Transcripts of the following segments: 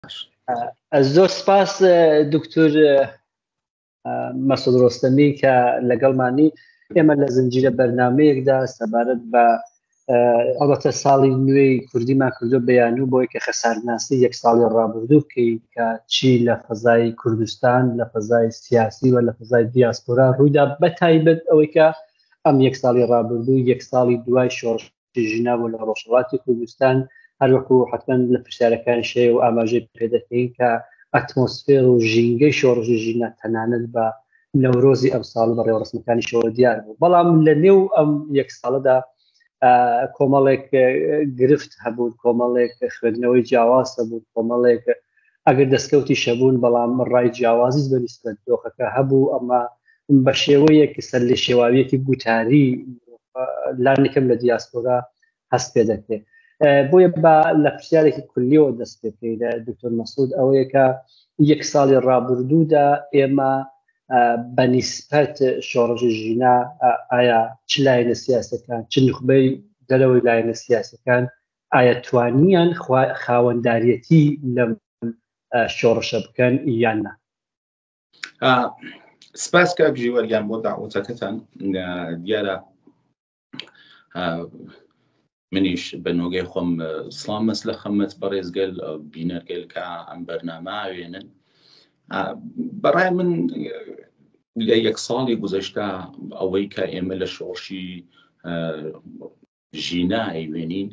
زۆر سپاس دکتۆر مەسعود ڕۆستەمی کە لەگەڵمانی ئێمە لە زنجیرە بەرنامەیەکدا سەبارەت بە ئەڵبەتە ساڵی نوێی کوردیمان کردو بەیانوو بۆی کە خەسارناسی یەک ساڵی ڕابردوو بکەی کە چی لە فەزای کوردستان لە فەزای سیاسی و لە فەزای دیاسپۆرا ڕوویدا بەتایبەت ئەوەی کە ئەم یەک ساڵی ڕابردوو یەک ساڵی دوای شۆڕشی ژینە بوو لە ڕۆژهەڵاتی کوردستان هەروەکو حتمەن لە پرسیارەکان شێ و ئاماژەی پێدەکەین کە ئەتمۆسفێر و ژینگەی شۆڕشی ژینە تەنانەت بە نەورۆزی ئەم ساڵ بە ڕێوەڕسمەکانی شەوە دیار بوو بەڵام لە نێو ئەم یەک ساڵەدا کۆمەڵێک گرفت هەبوو کۆمەڵێک خوێندنەوەی جیاواز هەبوو کۆمەڵێک ئەگەر دەستکەوتی شەبوون بەڵام ڕای جیاوازیش بەنسبەت دۆخەکە هەبوو ئەمە بە شێوەیەک سەر لە شێواویەکی گوتاری لانێکم لە دیاسپۆرا هەست پێ دەکرێت بۆیە بە لە پرسیارێکی کولیەوە دەست پێکەی لە دکتۆر مەسعود ئەوەیە کە یەک ساڵی ڕابردوودا ئێمە بەنسبەت شۆڕشی ژینە ئایا چ لایەنە سیاسەکان چ نخبەی دەرەوەی لایەنە سیاسەکان ئایا توانیان خاوەنداریەتی لەم شۆڕشە بکەن یان نا؟ سپاس کاک ژیوەریان بۆ داوەتەکەتان دیارە منیش بە نۆگەی خۆم سڵام مەس لە خەمەت بەڕێزگەل بینەرگەل کە ئەم بەرنامە ئاوێنن بەڕای من لە یەک ساڵی گوزەشتا ئەوەی کە ئێمە لە شۆڕشی ژینە ئەیوێنین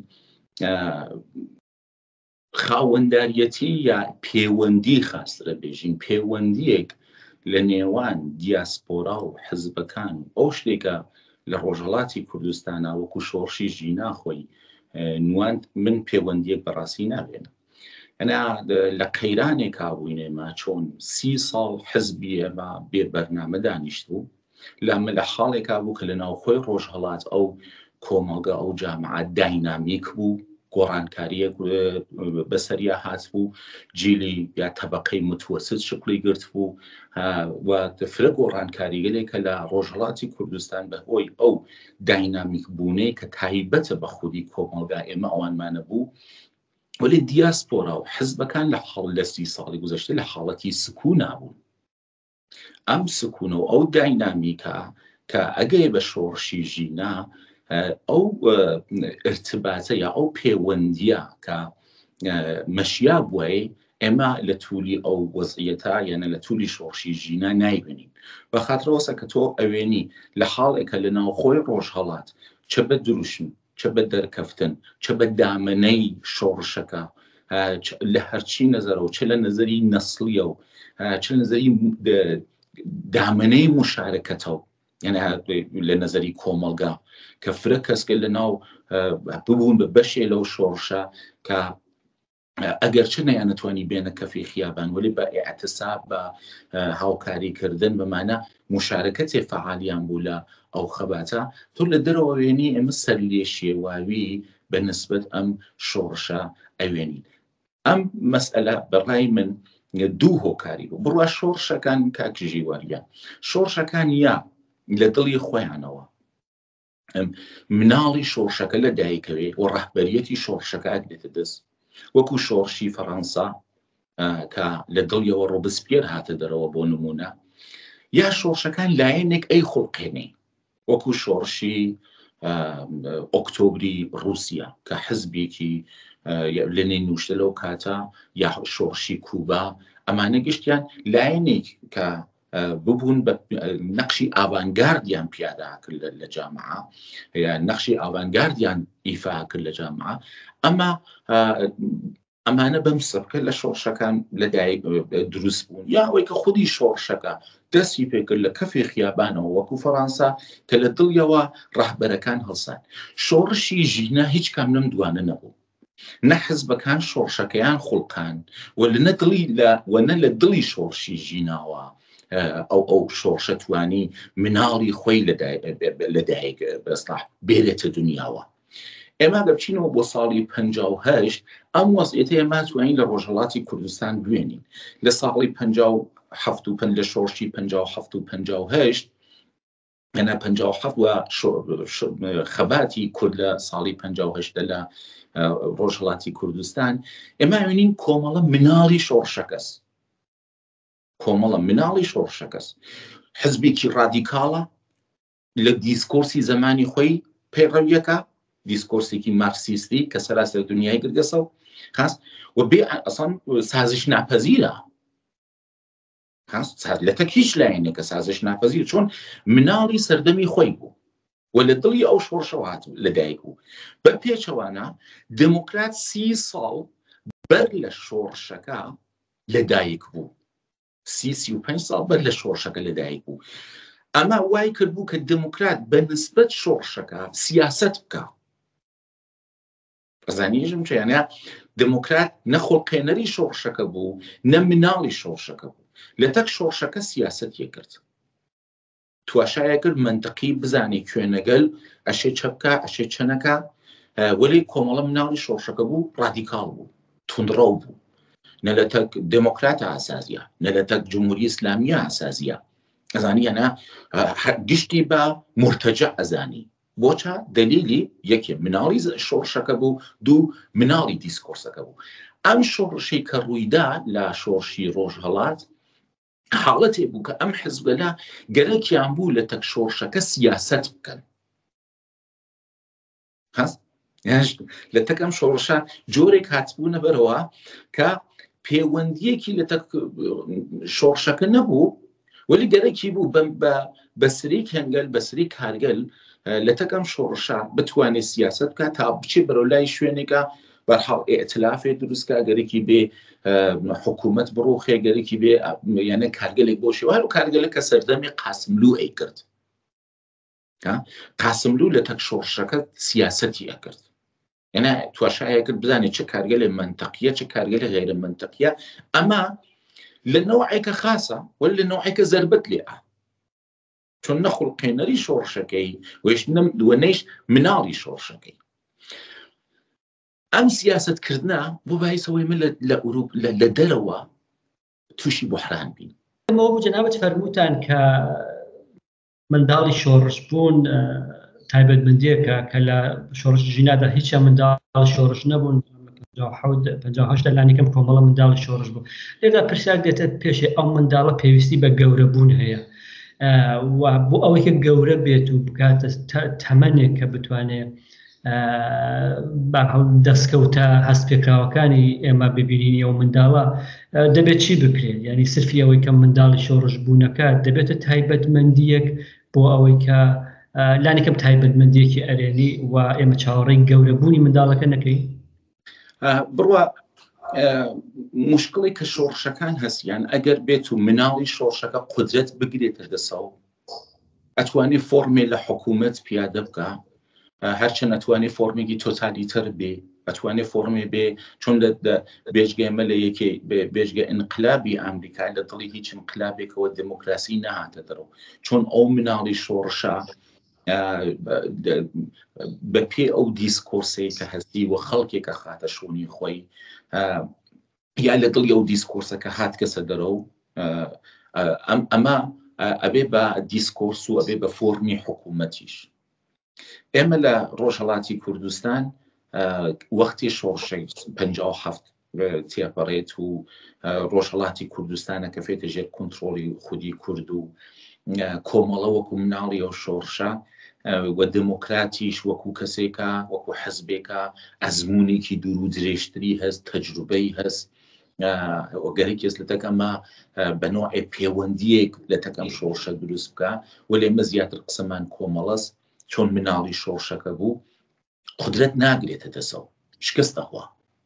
خاوەنداریەتی یا پەیوەندی خاسترە بێژین پەیوەندیەک لە نێوان دیاسپۆرا و حزبەکان ئەو شتێکە لە ڕۆژهەڵاتی کوردستانە وەکو شۆڕشی ژینە خۆی نوان من پەیوەندیەک بەڕاستی نابێنم ئەنا لە قەیرانێک کابووینێمە چۆن 30 ساڵ حزبی ئێمە بێ بەرنامە دانیشتبوو لەمە لە حاڵێکا بوو کە لە ناوخۆی ڕۆژهەڵات ئەو کۆمەڵگە ئەو جامعە داینامیک بوو گۆڕانکاریەک بەسەریا هات بوو جیلی یا تەبەقەی متوەسط شکلی گرت بوو و فرە گۆڕانکاریگەلێکە لە ڕۆژهەڵاتی کوردستان بەهۆی ئەو داینامیک بوونەی کە تایبەتە بە خودی کۆمەڵگا ئێمە ئەوانمانە بوو ولی دیاسپۆرا و حزبەکان لە حاڵ لە 30 ساڵی گوزەشتە لە حاڵەتی سکوون نابوون ئەم سکوونە و ئەو داینامیکە کە ئەگەی بە شۆڕشی ژینە ئەو ارتباتە یا ئەو پەیوەندیە کە مەشیا بووی ئێمە لە توولی ئەو وەزعیەتە یانە لە توولی شۆڕشی ژینە نایبینین بە خاترەوەسە کە تۆ ئەوێنی لە حاڵێکە لە ناوخۆی ڕۆژهەڵات چە بە دروشن چە بە دەرکەفتن چە بە دامنەی شۆڕشەکە لە هەرچی نەزەرە و چ لە نەزەری نەسڵیە و چ لە نەزەری دامنەی مشارەکەتەوە یعنی لە نەزەری کۆمەڵگا کە فرە کەسکە لە ناو ببوون بە بەشێ لەو شۆڕشە کە ئەگەر چ نەیانەتوانی بێنە کەفی خیابان ولی بە ئیعتساب بە هاوکاریکردن بەمانە مشارەکەتێ فعالیان بوو لە ئەو خەباتە تۆ لە دەرەوە وێنی ئێمە سەر لێ شێواوی بە نسبەت ئەم شۆڕشە ئەوێنین ئەم مەسئلە بەڕای من دوو هۆکاری بوو بڕوا شۆڕشەکان کاکژی وەریان شۆڕشەکان یا لە دڵی خۆیانەوە مناڵی شۆڕشەکە لە دایکەوێ و ڕەهبەریەتی شۆڕشەکە ئەگرێتە دەست وەکو شۆڕشی فەڕەنسا کە لە دڵیەوە ڕۆبسپێر هاتە دەرەوە بۆ نمونە یا شۆڕشەکان لایەنێک ئەی خوڵقێنێ وەکو شۆڕشی ئۆکتۆبری رووسیا کە حزبێکی لەنێ نوشتە لەو کاتە یا شۆڕشی کوبا ئەمانە گشتیان لایەنێک کە ببوون بە نەقشی ئاڤانگاردیان پیادا کرد لە جامعە یا نەقشی ئاڤانگاردیان ئیفا کرد لە جامعە ئەمانە بەم سەبکە لە شۆڕشەکان لەدایک دروست بوون یا ئەوەی کە خودی شۆڕشەکە دەستی پێکرد لە کەفی خیابانەوە وەکو فەڕەنسا کە لە دڵیەوە ڕەهبەرەکان هەڵسان شۆڕشی ژینە هیچ کام لەم دوانە نەبوو نە حزبەکان شۆڕشەکەیان خوڵقان وەنە لە دڵی شۆڕشی ژیناوە ئەو شۆڕشە توانی مناڵی خۆی لەدایک بەستاح بێرێتە دنیاوە ئێمە دەبچینەوە بۆ ساڵی 58 ئەم وەزعیەتە ئێمە توانین لە ڕۆژهەڵاتی کوردستان بوێنین لە ساڵی 57 لە شۆڕشی 57 و 58 ئەنا 57 و خەباتی کورد لە ساڵی 58 لە ڕۆژهەڵاتی کوردستان ئێمە وینین کۆمەڵە مناڵی شۆڕشەکەس حزبێکی ڕادیکاڵە لە دیسکۆرسی زمانی خۆی پەیڕەویەکە دیسکۆرسێکی مارکسیستی کە سەراسەر دنیای گرگەسە خاص و بێ ئەسڵان سازش ناپەزیرە لە تەک هیچ لایەنێکە سازش ناپەزیر چۆن مناڵی سەردەمی خۆی بوو و لە دڵی ئەو شۆڕشەوە هاتوو لەدایک بوو بە پێچەوانە دموکرات 30 ساڵ بەر لە شۆڕشەکە لەدایک بوو 35 ساڵ بەر لە شۆڕشەکە لەدایک بوو ئەمە وای کردبوو کە دموکرات بە نسبەت شۆڕشەکە سیاست بکە بەزانیژم چیانە دموکرات نەخۆڵقێنەری شۆڕشەکە بوو نە مناڵی شۆڕشەکە بوو لە تەک شۆڕشەکە سیاست یەکرد تواشایە کرد منطقی بزانێ کوێنەگەل ئەشێ چەبکە ئەشێ چەنەکە وەلی کۆمەڵە مناڵی شۆڕشەکە بوو ڕادیکاڵ بوو توندڕەو بوو نە لە تەک دموکراتە ئاسازیە نە لە تەک جمهوری ئیسلامیە ئاسازیە ئەزانی یانە گشتی بە مرتەجە ئەزانی بۆچە دلیلی یەکێ مناڵی شۆڕشەکە بوو دوو مناڵی دیسکۆرسەکە بوو ئەم شۆڕشەی کە ڕوویدا لە شۆڕشی ڕۆژهەڵات حاڵەتێ بوو کە ئەم حزبەلە گەرەکیان بوو لە تەک شۆڕشەکە سیاست بکەن لە تەک ئەم شۆڕشە جۆرێک هاتبوونە بەرەوە کە پەیوەندیەکی لە تەک شۆڕشەکە نەبوو وەلی گەرەکی بوو بەسری کەنگەل بەسری کارگەل لە تەک ئەم شۆڕشە بتوانێت سیاست بکات تا بچێ بەرەو لای شوێنێکە بەرحاڵ ئێتلافێ دروستکە گەرەکی بێ حکوومەت بڕۆخێ گەرەکی بێ یانە کارگەلێک بۆ شێوار و کارگەلە کە سەردەمی قاسملوو ئەیکرد قاسملوو لە تەک شۆڕشەکە سیاسەتی ئەکرد یعنی تواشایە کرد بزانێت چه کارگەلێ منطقیە چه کارگەلێ غیرە منطقیە ئەمە لە نەوعێکە خاصە ولا لە نەوعێکە زەربەت لێە چۆن نەخۆڵقێنەری شۆڕشەکەی وەنەیش مناڵی شۆڕشەکەی ئەم سیاستکردە بۆ باعثەوەی من لە دەرەوە تووشی بوحران بین ئەمەوە بوو جەنابەت فەرمووتان کە منداڵی شۆڕش بوون تایبەتمەندیەکە کە لە شۆڕش ژینادا هیچیان منداڵ شۆڕش نەبوون 58 لانیکەم کۆمەڵە منداڵی شۆڕش بوو لێدا پرسیار دێتە پێشێ ئەو منداڵە پێویستی بە گەورەبوون هەیە و بۆ ئەوەی کە گەورە بێت و بکاتە تەمەنێک کە بتوانێت دەستکەوتە هەست پێکراوەکانی ئێمە ببینین ئەو منداڵە دەبێت چی بکرێت یعنی سرفی ئەوەی کە منداڵی شۆڕش بوونەکە دەبێتە تایبەتمەندیەک بۆ ئەوەی کە لانیکەم تایبەتمەندیەکی ئەرێنی و ئێمە چاوەڕێی گەورەبوونی منداڵەکە نەکەین بڕوە مشکڵی کە شۆڕشەکان هەستیان ئەگەر بێت و مناڵی شۆڕشەکە قودرەت بگرێتە دەسەڵ ئەتوانێت فۆرمێ لە حکوومەت پیادە بکە هەرچەند ئەتوانێت فۆرمێکی تۆتالیتەر بێ ئەتوانێت فۆرمێ بێ چۆن لە بێژگەمە لە یەکێ بێژگە ئینقلابی ئەمریکا لە دڵی هیچ ئینقلابێکەوە دموکراسی نەهاتە دەرەوە چۆن ئەو مناڵی شۆڕشە بە پێ ئەو دیسکۆرسەی کە هەستی و خەڵکێکە خاتە شوونی خۆی یا لە دڵی ئەو دیسکۆرسەکە هات کەسە دەرەوە ئەمە ئەبێ بە دیسکۆرس و ئەبێ بە فۆرمی حکوومەتیش ئێمە لە ڕۆژهەڵاتی کوردستان وەختی شۆڕشەی 57 تێپەڕێت و ڕۆژهەڵاتی کوردستانە کە فێتە ژێر کۆنتڕۆڵی خودی کورد و کۆمەڵە وەکو مناڵی ئەو شۆڕشە و دموکراتیش وەکو کەسێکە وەکو حەزبێکە ئەزمونێکی دوور و درێژتری هەست تەجروبەی هەست گەرەکیس لە تەکەمە بە نوعی پەیوەندیەک لە تەکەم شۆڕشە دروست بکە وەلی ئێمە زیاتر قسەمان کۆمەڵەس چۆن مناڵی شۆڕشەکە بوو قودرەت ناگرێتە دەسەڵ شکستەخوا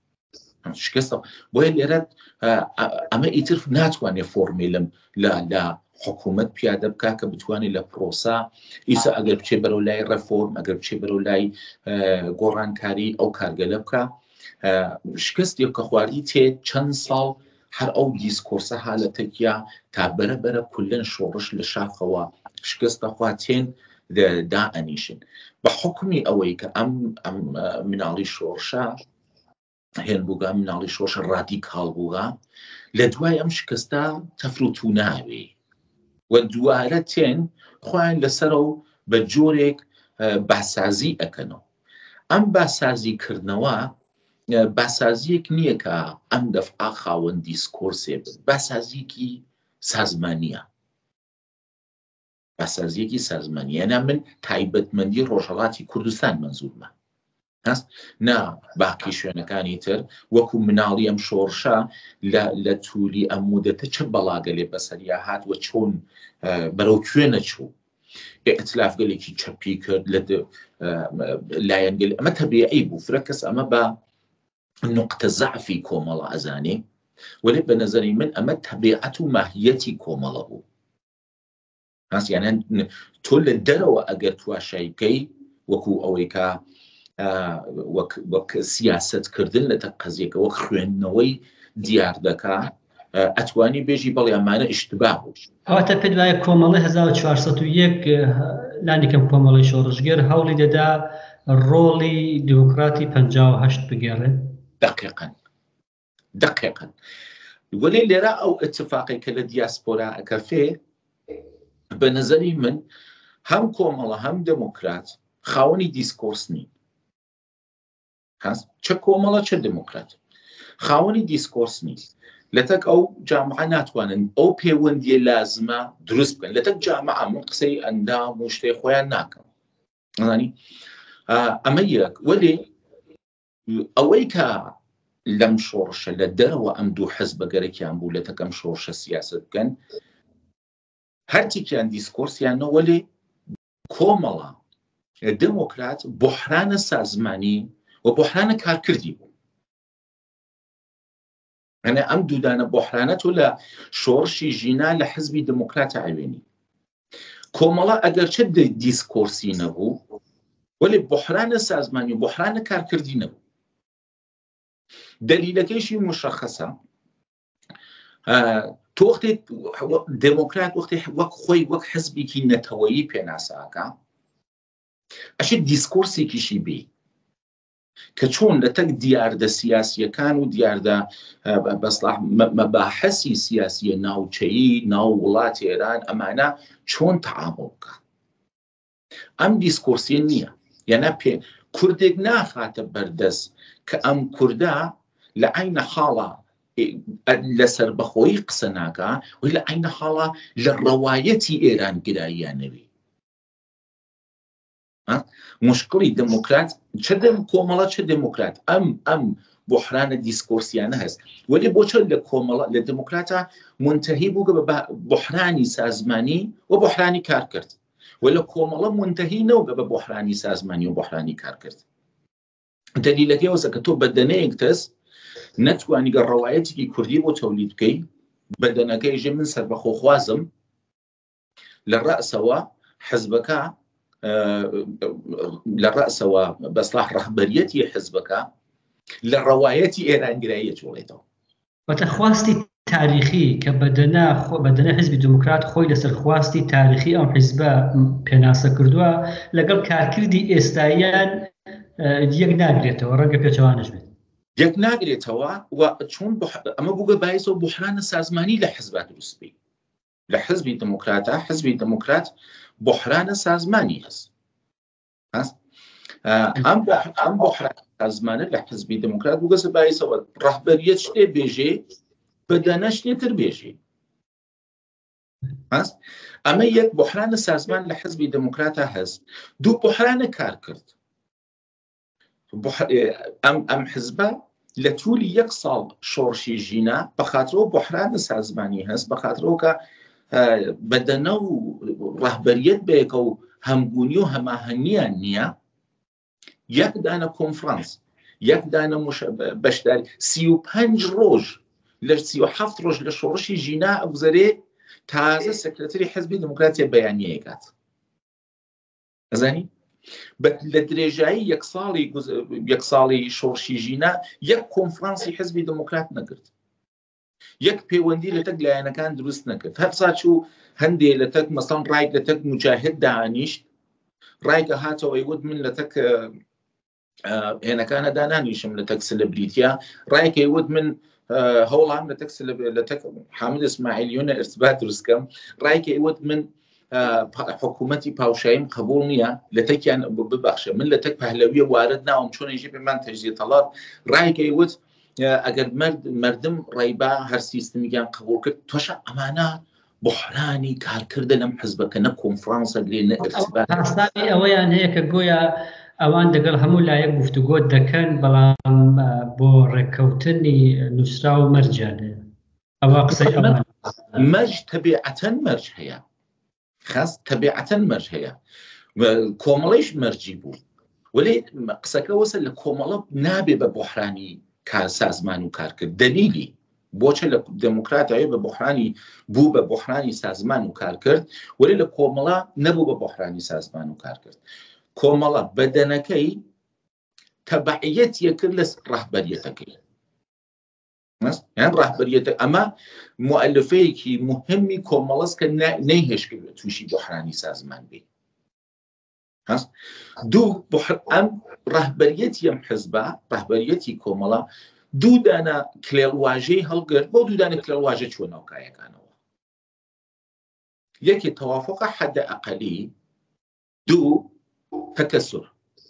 بۆیە لێرە ئەمە ئیتر ناتوانێت فۆرمێلم لە حکوومەت پیادە بکە کە بتوانێت لە پرۆسا ئیسا ئەگەر بچێ بەرەو لای ڕەفۆرم ئەگەر بچێ بەرەو لای گۆڕانکاری ئەو کارگەلە بکە شکستێک کە خواری تێت چەند ساڵ هەر ئەو دیسکۆرسە حالەتێکیا تا بەرەبەرە کولەن شۆڕش لە شاخەوە شکستەخوا تێن دائەنیشن بە حکمی ئەوەی کە ئەم مناڵی شۆڕشە هێن بووگە مناڵی شۆڕشە ڕادیکاڵ بووگە لە دوای ئەم شکستە تەفروت و ناوێ و دوارە تێن خۆیان لەسەر و بە جۆرێک باسازی ئەکەنەوە ئەم باسازیکردنەوە باسازیەک نییە کە ئەم دەفعا خاوەن دیسکۆرسێ بن، باسازیەکی سازمانیە، باسازیەکی سازمانیە. یانە من تایبەتمەندی ڕۆژهەڵاتی کوردستان منزورمە، نا باقی شوێنەکانی تر وەکو مناڵی ئەم شۆڕشە لە توولی ئەم مودەتە چه بەڵاگەلێ بەسەریا هات و چۆن بەرەو کوێ نەچوو، ئێتلافگەلێکی چەپی کرد لە لایەنگەل. ئەمە تەبیعی بوو، فرە کەس ئەمە بە نقطە زەعفی کۆمەڵە ئەزانێ، وەلێ بە نەزەری من ئەمە تەبیعەت و ماهیەتی کۆمەڵە بوو. یانە تۆ لە دەرەوە ئەگەر تواشای بکەی وەکو ئەوەی کە وەک سیاسەتکردن لە قەزیەکە وەک خوێندنەوەی دیار دەکا، ئەتوانی بێژی بەڵێ ئەمانە ئیشتباه بوو. ئەواتە پێت وایە کۆمەڵی 1401 لانیکەم کۆمەڵی شۆڕژگەر هەوڵی دەدا ڕۆڵی دیموکراتی 58 بگێڕێت؟ دقیقاً. وەلێ لێرە ئەو ئەتفاقی کە لە دیاسپۆرا ئەکەفێ، بە نەزەری من هەم کۆمەڵە هەم دموکرات خاوەنی دیسکۆرس نین، چه کۆمەڵە چه دموکرات خاوەنی دیسکۆرس نین. لەتەک ئەو جامعە ناتوانن ئەو پەیوەندیە لازمە دروست بکەن، لەتەک جامعە من قسەی ئەندام و شتێ خۆیان ناکەم. ئەمە یەک. وەلێ ئەوەی کە لەم شۆڕشە لە دەرەوە ئەم دوو حەزب بەگەرەکیان بوو لەتەک ئەم شۆڕشە سیاست بکەن، هەرچێکیان دیسکۆرسیانەوە، وەلێ کۆمەڵە دموکرات بۆحرانە سازمانی و بۆحرانە کارکردی بوو. ئەنە ئەم دوودانە بۆحرانە تۆ لە شۆڕشی ژینا لە حزبی دموکراتە ئەوێنی. کۆمەڵە ئەگەر چه دیسکۆرسی نەبوو، وەلێ بۆحرانە سازمانی و بۆحرانە کارکردی نەبوو. دلیلەکەیشی مشخصە، تۆ وەختێ دموکرات وەختێ وەک خۆی وەک حزبێکی نەتەوەیی پێناساکە، ئەشێ دیسکۆرسێکیشی بێ کە چۆن لەتەک دیاردە سیاسیەکان و دیاردە بەسڵاح مەباحەسی سیاسیە ناوچەیی ناو وڵاتی ئێران ئەمانە چۆن تەعامڵ بکە. ئەم دیسکۆرسیە نییە. یانە کوردێک ناخاتە بەردەست کە ئەم کووردا لە عینە حاڵە لەسەر بەخۆیی قسە ناکە و لە عینە حاڵە لە ڕەوایەتی ئێران گراییانەوێ. مشکلی دموکرات چه کۆمەڵە چه دموکرات ئەم بۆحرانە دیسکۆرسیانە هەست. وەلێ بۆچە لە کۆمەڵە لە دموکراتە منتهی بوو بە بۆحرانی سازمانی و بۆحرانی کارکرد، و لە کۆمەڵە منتهی نەوە بە بۆحرانی سازمانی و بۆحرانی کارکرد. دلیلەکەی ئەوەیە کە تۆ بەدەنەیەک دەست نەتوانی گە ڕەوایەتێکی کوردی بۆ تەولید بکەی، بەدەنەکەی ژێ من سەربەخۆخوازم لە ڕەسەوە حزبەکە لە ڕەسەوە بەسڵاح ڕەهبەریەتی حزبەکە لە ڕەوایەتی ئێرانگراییە چۆڵێتەوە. وەتە خواستی تاریخی کە بەدەنە حزبی دموکرات خۆی لەسەر خواستی تاریخی ئەم حزبە پێناسە کردووە، لەگەڵ کارکردی ئێستاییان یەک ناگرێتەوە، ڕەنگە پێچەوانش بێت. یەک ناگرێتەوە و چۆن ئەمە بووگە باعثەوە بۆحرانە سازمانی لە حزبا دروست بێت. لە حزبی دموکراتە حزبی دموکرات بۆحرانە سازمانی هەست. ئەم بۆحرانە سازمانە لە حزبی دموکرات بووگەسە باعثەوە ڕەهبەریەت شتێ بێژێ، بەدەنە شتێتر بێژێ. ئەمە یەک بۆحرانە سازمان لە حزبی دموکراتە هەست. دوو بۆحرانە کارکرد. ئەم حزبە لە توولی یەک ساڵ شۆڕشی ژینا بەخاترەوە بۆحرانە سازمانی هەست، بەخاترەوە کە بەدەنە و ڕەهبەریەت بەیەکە و هەمگونی و هەماهەنگیان نییە، یەک دانە کۆنفرانس، یەک دانە بەشداری 35 ڕۆژ لە 37 ڕۆژ لە شۆڕشی ژینا ئەگوزەرێ تازە سەکرەتەری حزبی دموکراتی بەیانیەکات. ئەزانی لە درێژایی یەک ساڵی شۆڕشی ژینا یەک کۆنفرانسی حزبی دموکرات نەکرد، یەک پەیوەندی لە تەک لایەنەکان دروست نەکرد. هەر ساچوو هەندێ لە تەک مەسەڵەن ڕایک لە تەک موجاهد دانیشت، ڕایکە هاتەوە ئەیوت من لە تەک هێنەکانە دانانیشم لە تەک سلبریتیا، ڕایکە ئەیوت من هەوڵام لە تەک حامد ئیسماعیلیۆنە ئرتباط دروستکەم، ڕایکە ئەیوت من حکوومەتی پاوشاییم قبول نییە لە تەکیان ببەخشە من لە تەک پەهلەویە وارد ناوم چۆنێژی پێمان تەجزیە تەڵات ڕایگەی وت ئەگەر مردم ڕێیبا هەر سیستمیان قبول کرد تۆشە ئەمانە بحرانی کارکردە لەم حزبەکە نە کۆنفرانسە لێ نە ئەرسبانی ئەوەیان هەیە کە گۆیا ئەوان دەگەڵ هەموو لایەک گفتوگۆ دەکەن بەڵام بۆ ڕێککەوتنی نووسرا و مەرجان هەیە ئەوە قسەی ئەوان مەرج تەبیعەتەن مەرج هەیە خاص تەبیعەتەن مەرج هەیە کۆمەڵیش مەرجی بوو وەلێ قسەکە وەسە لە کۆمەڵە نابێ بە بحرانی کار سازمان و کارکرد دلیلی بۆچە لە دموکراتیایی بە بحرانی بوو بە بحرانی سازمان و کارکرد وەلێ لە کۆمەڵە نەبوو بە بحرانی سازمان و کارکرد کۆمەڵە بەدەنەکەی تەبعیەتیە کرد لە ڕاهبەریەتەکەی یان ڕاهبەریەتە ئەمە مؤلفەیەکی مهمی کۆمەڵەست کە نەیهێشت تووشی بحرانی سازمان بێ دوو ئەم ڕاهبەریەتی ئەم حزبە ڕاهبەریەتی کۆمەڵە دوو دانە کلێڵواژەی هەڵگرت بۆ دوو دانە کلێڵواژە چوە ناوکایەکانەوە یەکی تەوافقە حەدە ئەقەلی دوو تەکەسر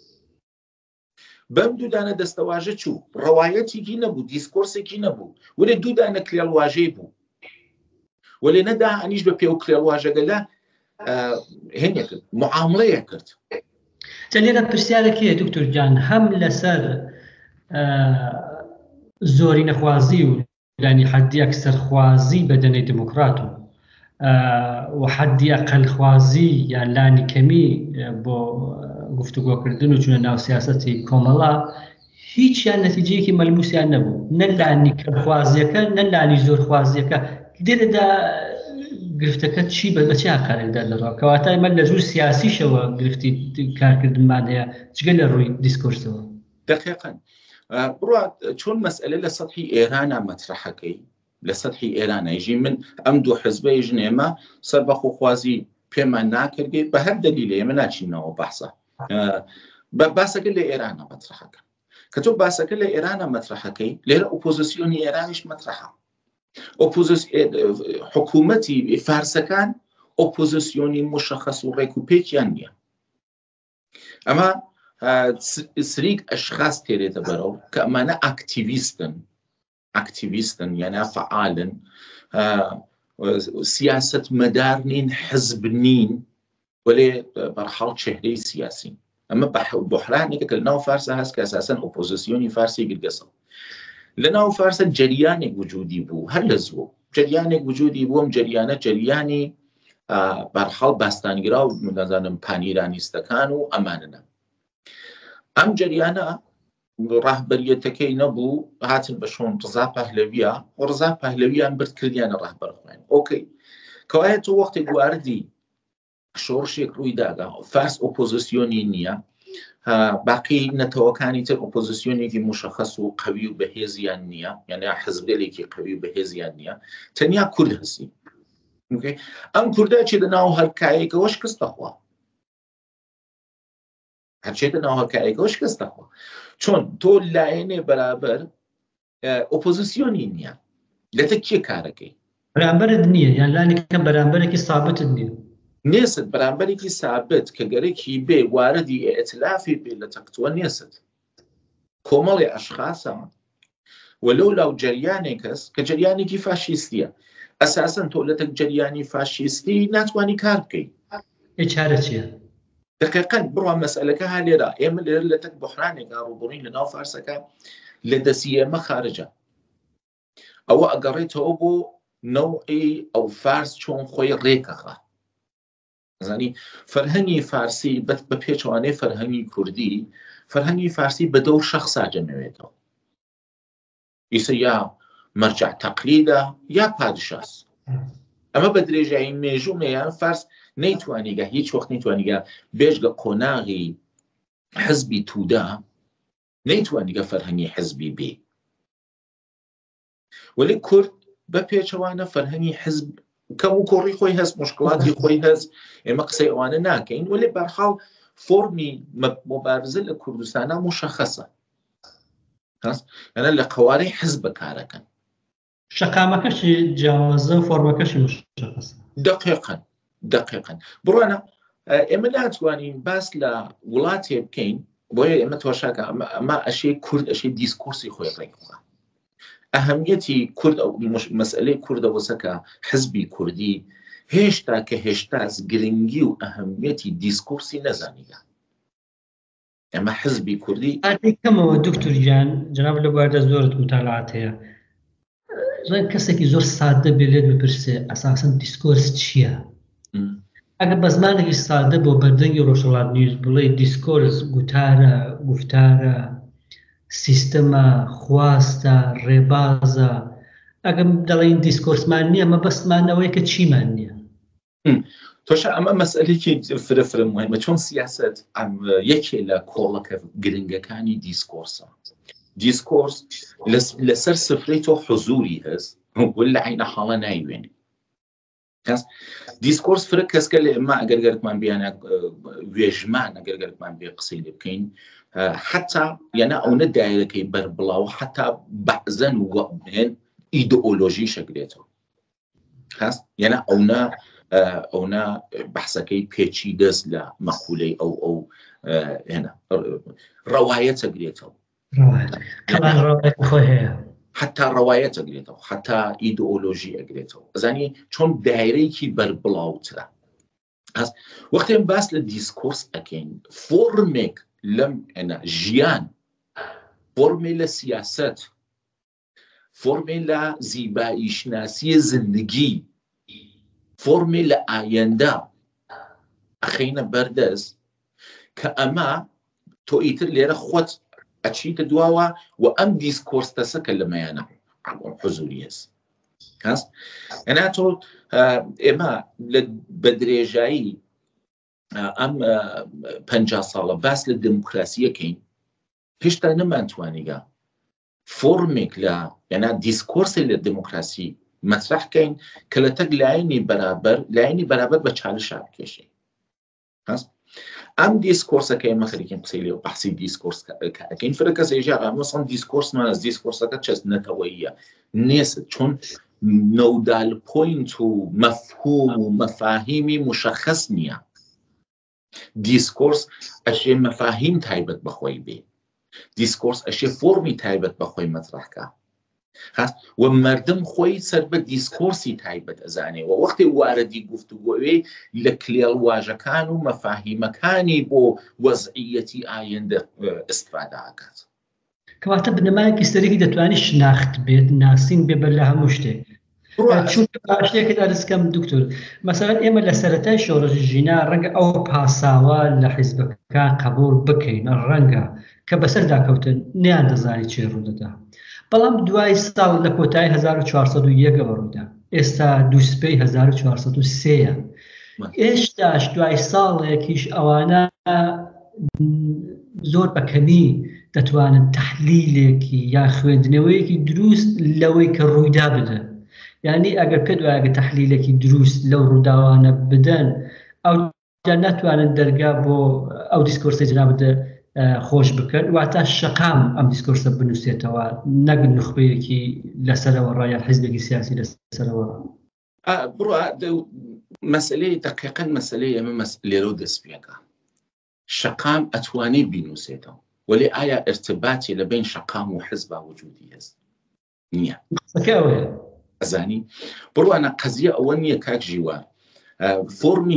بەم دوو دانە دەستەواژە چوو ڕەوایەتێکی نەبوو دیسکۆرسێکی نەبوو وەلێ دوو دانە کلێڵواژەی بوو وەلێ نەدا ئەنیش بە پێو کلێڵواژەگەلە هێنێ کرد معاملەیە کرد لێرە پرسیارێکیە دکتۆر جان هەم لەسەر زۆری نەخوازی و لانی حەدی ئەکسەرخوازی بەدەنەی دموکرات و حەدی ئەقەلخوازی یان لانی کەمی بۆ گفتوگۆکردن و چونە ناو سیاسەتی کۆمەڵە هیچیان نەتیجەیەکی مەلموسیان نەبوو نە لانی کەمخوازیەکە نە لانی زۆرخوازیەکە لێرەدا گرفتەکە چی بە چی ئاکارێکدا دەڕەوە کەواتای من لە ژوور سیاسیشەوە گرفتی کارکردنمان هەیە جگە لە ڕووی دیسکۆرسەوە دقیقاً بڕوا چۆن مەسئلە لە سەطحی ئێرانە مەترحەکەی لە سەطحی ئێرانەیژی من ئەم دوو حزبەی ژنێمە سەر بەخۆخوازی پێمان ناکردێ بە هەر دەلیلە ئێمە ناچینەوە بەحسە باسەکە لە ئێرانە مەترحەکە کە تۆ باسەکە لە ئێرانە مەترحەکەی لێرە ئۆپۆزیسیۆنی ئێرانیش مەترحە حکوومەتی فارسەکان ئۆپۆزیسیۆنی مشەخەس و ڕێک و پێکیان نییە ئەمە سریک ئەشخاص تێرێتە بەرەو کە ئەمانە ئاکتیڤیستن یانە فعالن سیاست مەدار نین حزب نین وەلێ بەرحاڵ چهرەی سیاسین ئەمە بحرانێکە کە لەناو فارسە هەست کە ئەساسەن ئۆپۆزیسیۆنی فارسی گرگەسەڵ لەناو فارسە جەریانێک وجودی بوو هەر لە زوو جەریانێک وجودی بووم جەریانە جەریانی بەرحاڵ باستانگرا و نەزانم پانیرانیستەکان و ئەمانە ئەم جەریانە ڕاهبەریەتەکەی نەبوو هاتن بە شۆن ڕزا پەهلەویە و ڕزا پەهلەویان برد کردیانە ڕاهبەر خوێن ئۆکەی کەوایە تۆ وەختێک گواردی شۆڕشێک ڕووی دادا فارس ئۆپۆزیسیۆنی نییە باقی نەتەوەکانی تر ئۆپۆزیسیۆنێکی مشەخەس و قەوی و بەهێزیان نییە یعنی حزبێکی قەوی و بەهێزیان نییە تەنیا کورد هەستی ئەم کوردە چی لەناو هەرکایەکەوە شکستەخوا هەرچێتە ناو هەرکایەکەوە شکستەخوا چۆن تۆ لایەنێ بەرابەر ئۆپۆزیسیۆنی نییە لەتە کێ کارەکەی بەرامبەرت نییە یان لانێکەکە بەرامبەرێکی سابتت نییە نێست بەرامبەرێکی سابت کە گەرەکی بێ واردی ئێتلافی بێ لە تەکتووە نێست کۆمەڵی ئەشخاصە وەلەو لاو جەریانێک کەس کە جەریانێکی فاشیستیە ئەساسەن تۆ لە تەک جەریانی فاشیستی ناتوانی کار بکەی چارە چییە دقیقاً بڕوا مەسئلەکە ها لێرە ئێمە لێرە لە تەک بحرانێکا ڕووبڕین لە ناو فارسەکە لە دەستی ئێمە خارجە ئەوە ئەگەڕێتەوە بۆ نەوعی ئەو فارس چۆن خۆی ڕێکەخە زانی فەرهەنگی فارسی بە پێچوانەی فەرهەنگی کوردی فەرهەنگی فارسی بە دەور شەخصا جەمەوێتەوە ئیسە یا مەرجع تەقلیدە یا پادشاس ئەمە بە درێژایی مێژوومەیان فارس نەیتوانیگە هیچ وەخت نەیتوانیگە بێژگە قۆناغی حزبی توودا نەیتوانیگە فەرهەنگی حزبی بێ وەلی کورد بە پێچەوانە فەرهەنگی حزب کەم و کۆڕی خۆی هەست مشکڵاتی خۆی هەست ئێمە قسەی ئەوانە ناکەین وەلی بەرحاڵ فۆرمی مبارزە لە کوردستانە مشەخەسە یانە لە قەوارەی حزب بەکارەکەن شەقامەکەشی جیاوازە و فۆرمەکەشی مشەخەسە دقیقاً دقيقا بڕوانە ئێمە ناتوانین باس لە وڵاتێ بکەین بۆیە ئێمە تۆشاکە ئەمە ئەشەی کورد ئەشەی دیسکۆرسی خۆی ڕێکخوا ئەهەمیەتی کورد ئەو مەسئلەی کوردەوەسەکە حزبی کوردی هێشتا کە هێشتاس گرنگی و ئەهەمیەتی دیسکۆرسی نەزانیدا ئەمە حزبی کوردی کەمەوە دکتور گیان جناب لە بواردە زۆرت متالعات هەیە زۆر کەسێکی زۆر سادە بێ لێت بپرسێ ئەساسەن دیسکۆرس چییە؟ ئەگە بە زمانێکی سادە بۆ بەردەنگی ڕۆژهەڵات نیوز بڵێ دیسکۆرس گوتارە گفتارە سیستەمە خواستە ڕێبازە ئەگەم دەڵێن دیسکۆرسمان نییە مە بەستمانەوەی کە چیمان نییە تۆشە ئەمە مەسئلەیەکی فرە مهمە چۆن سیاست یەکێ لە کۆڵەکە گرنگەکانی دیسکۆرسە دیسکۆرس لەسەر سفرەی تۆ حضوری هەست لە عینە حاڵە نایوێنی دیسکۆرس فرە کەسکە لە ئێمە ئەگەر گەرتمان بیانە وێژمان ئەگەر گەرتمان بێ قسەی لێ بکەین حتا یانە ئەوە دایرەکەی بەربڵاو حتا بەعزەن وهێن ئیدئۆلۆژی شەکرێتەوە یانە ئەونا بەحسەکەی پێچی دەست لە مەقولەی ئەو هێنە ڕەوایەتە گرێتەوە حتا ڕەوایەتە گرێتەوە حتا ئیدئۆلۆژی ئەگرێتەوە ئەزانی چۆن دایرەیەکی بەربڵاوترە وەختێن باس لە دیسکۆرس ئەکەین فۆرمێک لەم ژیان فۆرمێ لە سیاست فۆرمێ لە زیبایی شناسی زندگی فۆرمێ لە ئایەندە ئەخەینە بەردەست کە ئەمە تۆ ئیتر لێرە خۆت ئەچیتە دواوە و ئەم دیسکۆرسەکە لەمەیانە حضوری هەست ئەنا تۆ ئێمە بە درێژایی ئەم 50 ساڵە باس لە دموکراسیەکەین هێشتا نەمانتوانیگە فۆرمێک لە یانە دیسکۆرسی لە دموکراسی مەطرحکەین کە لە تەک لایەنی بەرابەر بە چالشا بکێشین ئەم دیسکۆرسەکە ئێمە خەریکین قسەی لێ و بەحسی دیسکۆرس ئەکەین فرە کەسێژە ئەمەسەڵ دیسکۆرسمان ئەس دیسکۆرسەکە چەسنەتەوەییە نێست چۆن نەودال پۆینت و مەفهوم و مەفاهیمی مشخص نییە دیسکۆرس ئەشێ مەفاهیم تایبەت بەخۆی بێ دیسکۆرس ئەشێ فۆرمی تایبەت بەخۆی مەطرحکە و مردم خۆی سەر بە دیسکۆرسی تایبەت ئەزانێ و وەختی واردی گفتوگۆوێ لە کلێڵ واژەکان و مەفاهیمەکانی بۆ وەزعیەتی ئایندە ئستفادە ئەکات کەواتە بنەمایەکی سەرێکی دەتوانێت شناخت بێت ناسین بێ بەر لە هەموو شتێک چونکە باشەیەکت ئەرزکەم دکتۆر مەسەڵەن ئێمە لە سەرەتای شۆڕەژی ژینا ڕەنگە ئەو پاساوە لە حیزبەکان قبول بکەین ڕەنگە کە بەسەر داکەوتن نیان دەزانی چێ ڕوودەدا بەڵام دوای ساڵ لە کۆتایی 1401 ڕوودا ئێستا دووسبەی 1403 ئێستاش دوای ساڵێکیش ئەوانە زۆر بەکەمی دەتوانن تەحلیلێکی یا خوێندنەوەیەکی دروست لەوەی کە ڕوویدا بدەن یعنی ئەگەر پێ دوایگە تەحلیلێکی دروست لەو ڕووداوانە بدەن ئەو ناتوانن دەرگا بۆ ئەو دیسکۆرسی جنابدە خۆش بکەن واتە شەقام ئەم دیسکۆرسە بنووسێتەوە نەک نخبەیەکی لەسەرەوە ڕایە حیزبێکی سیاسی لەسەرەوە بڕە مەسئلەی دقیقاً مەسئلەی ئێمە لێرە و دەستپێکە شەقام ئەتوانێت بینووسێتەوە ولی ئایا ارتباطی لە بین شەقام و حزبا وجودی هەست نییە ئەزانی بڕوانە قەزیە ئەوە نییە کاک ژیوە فۆرمی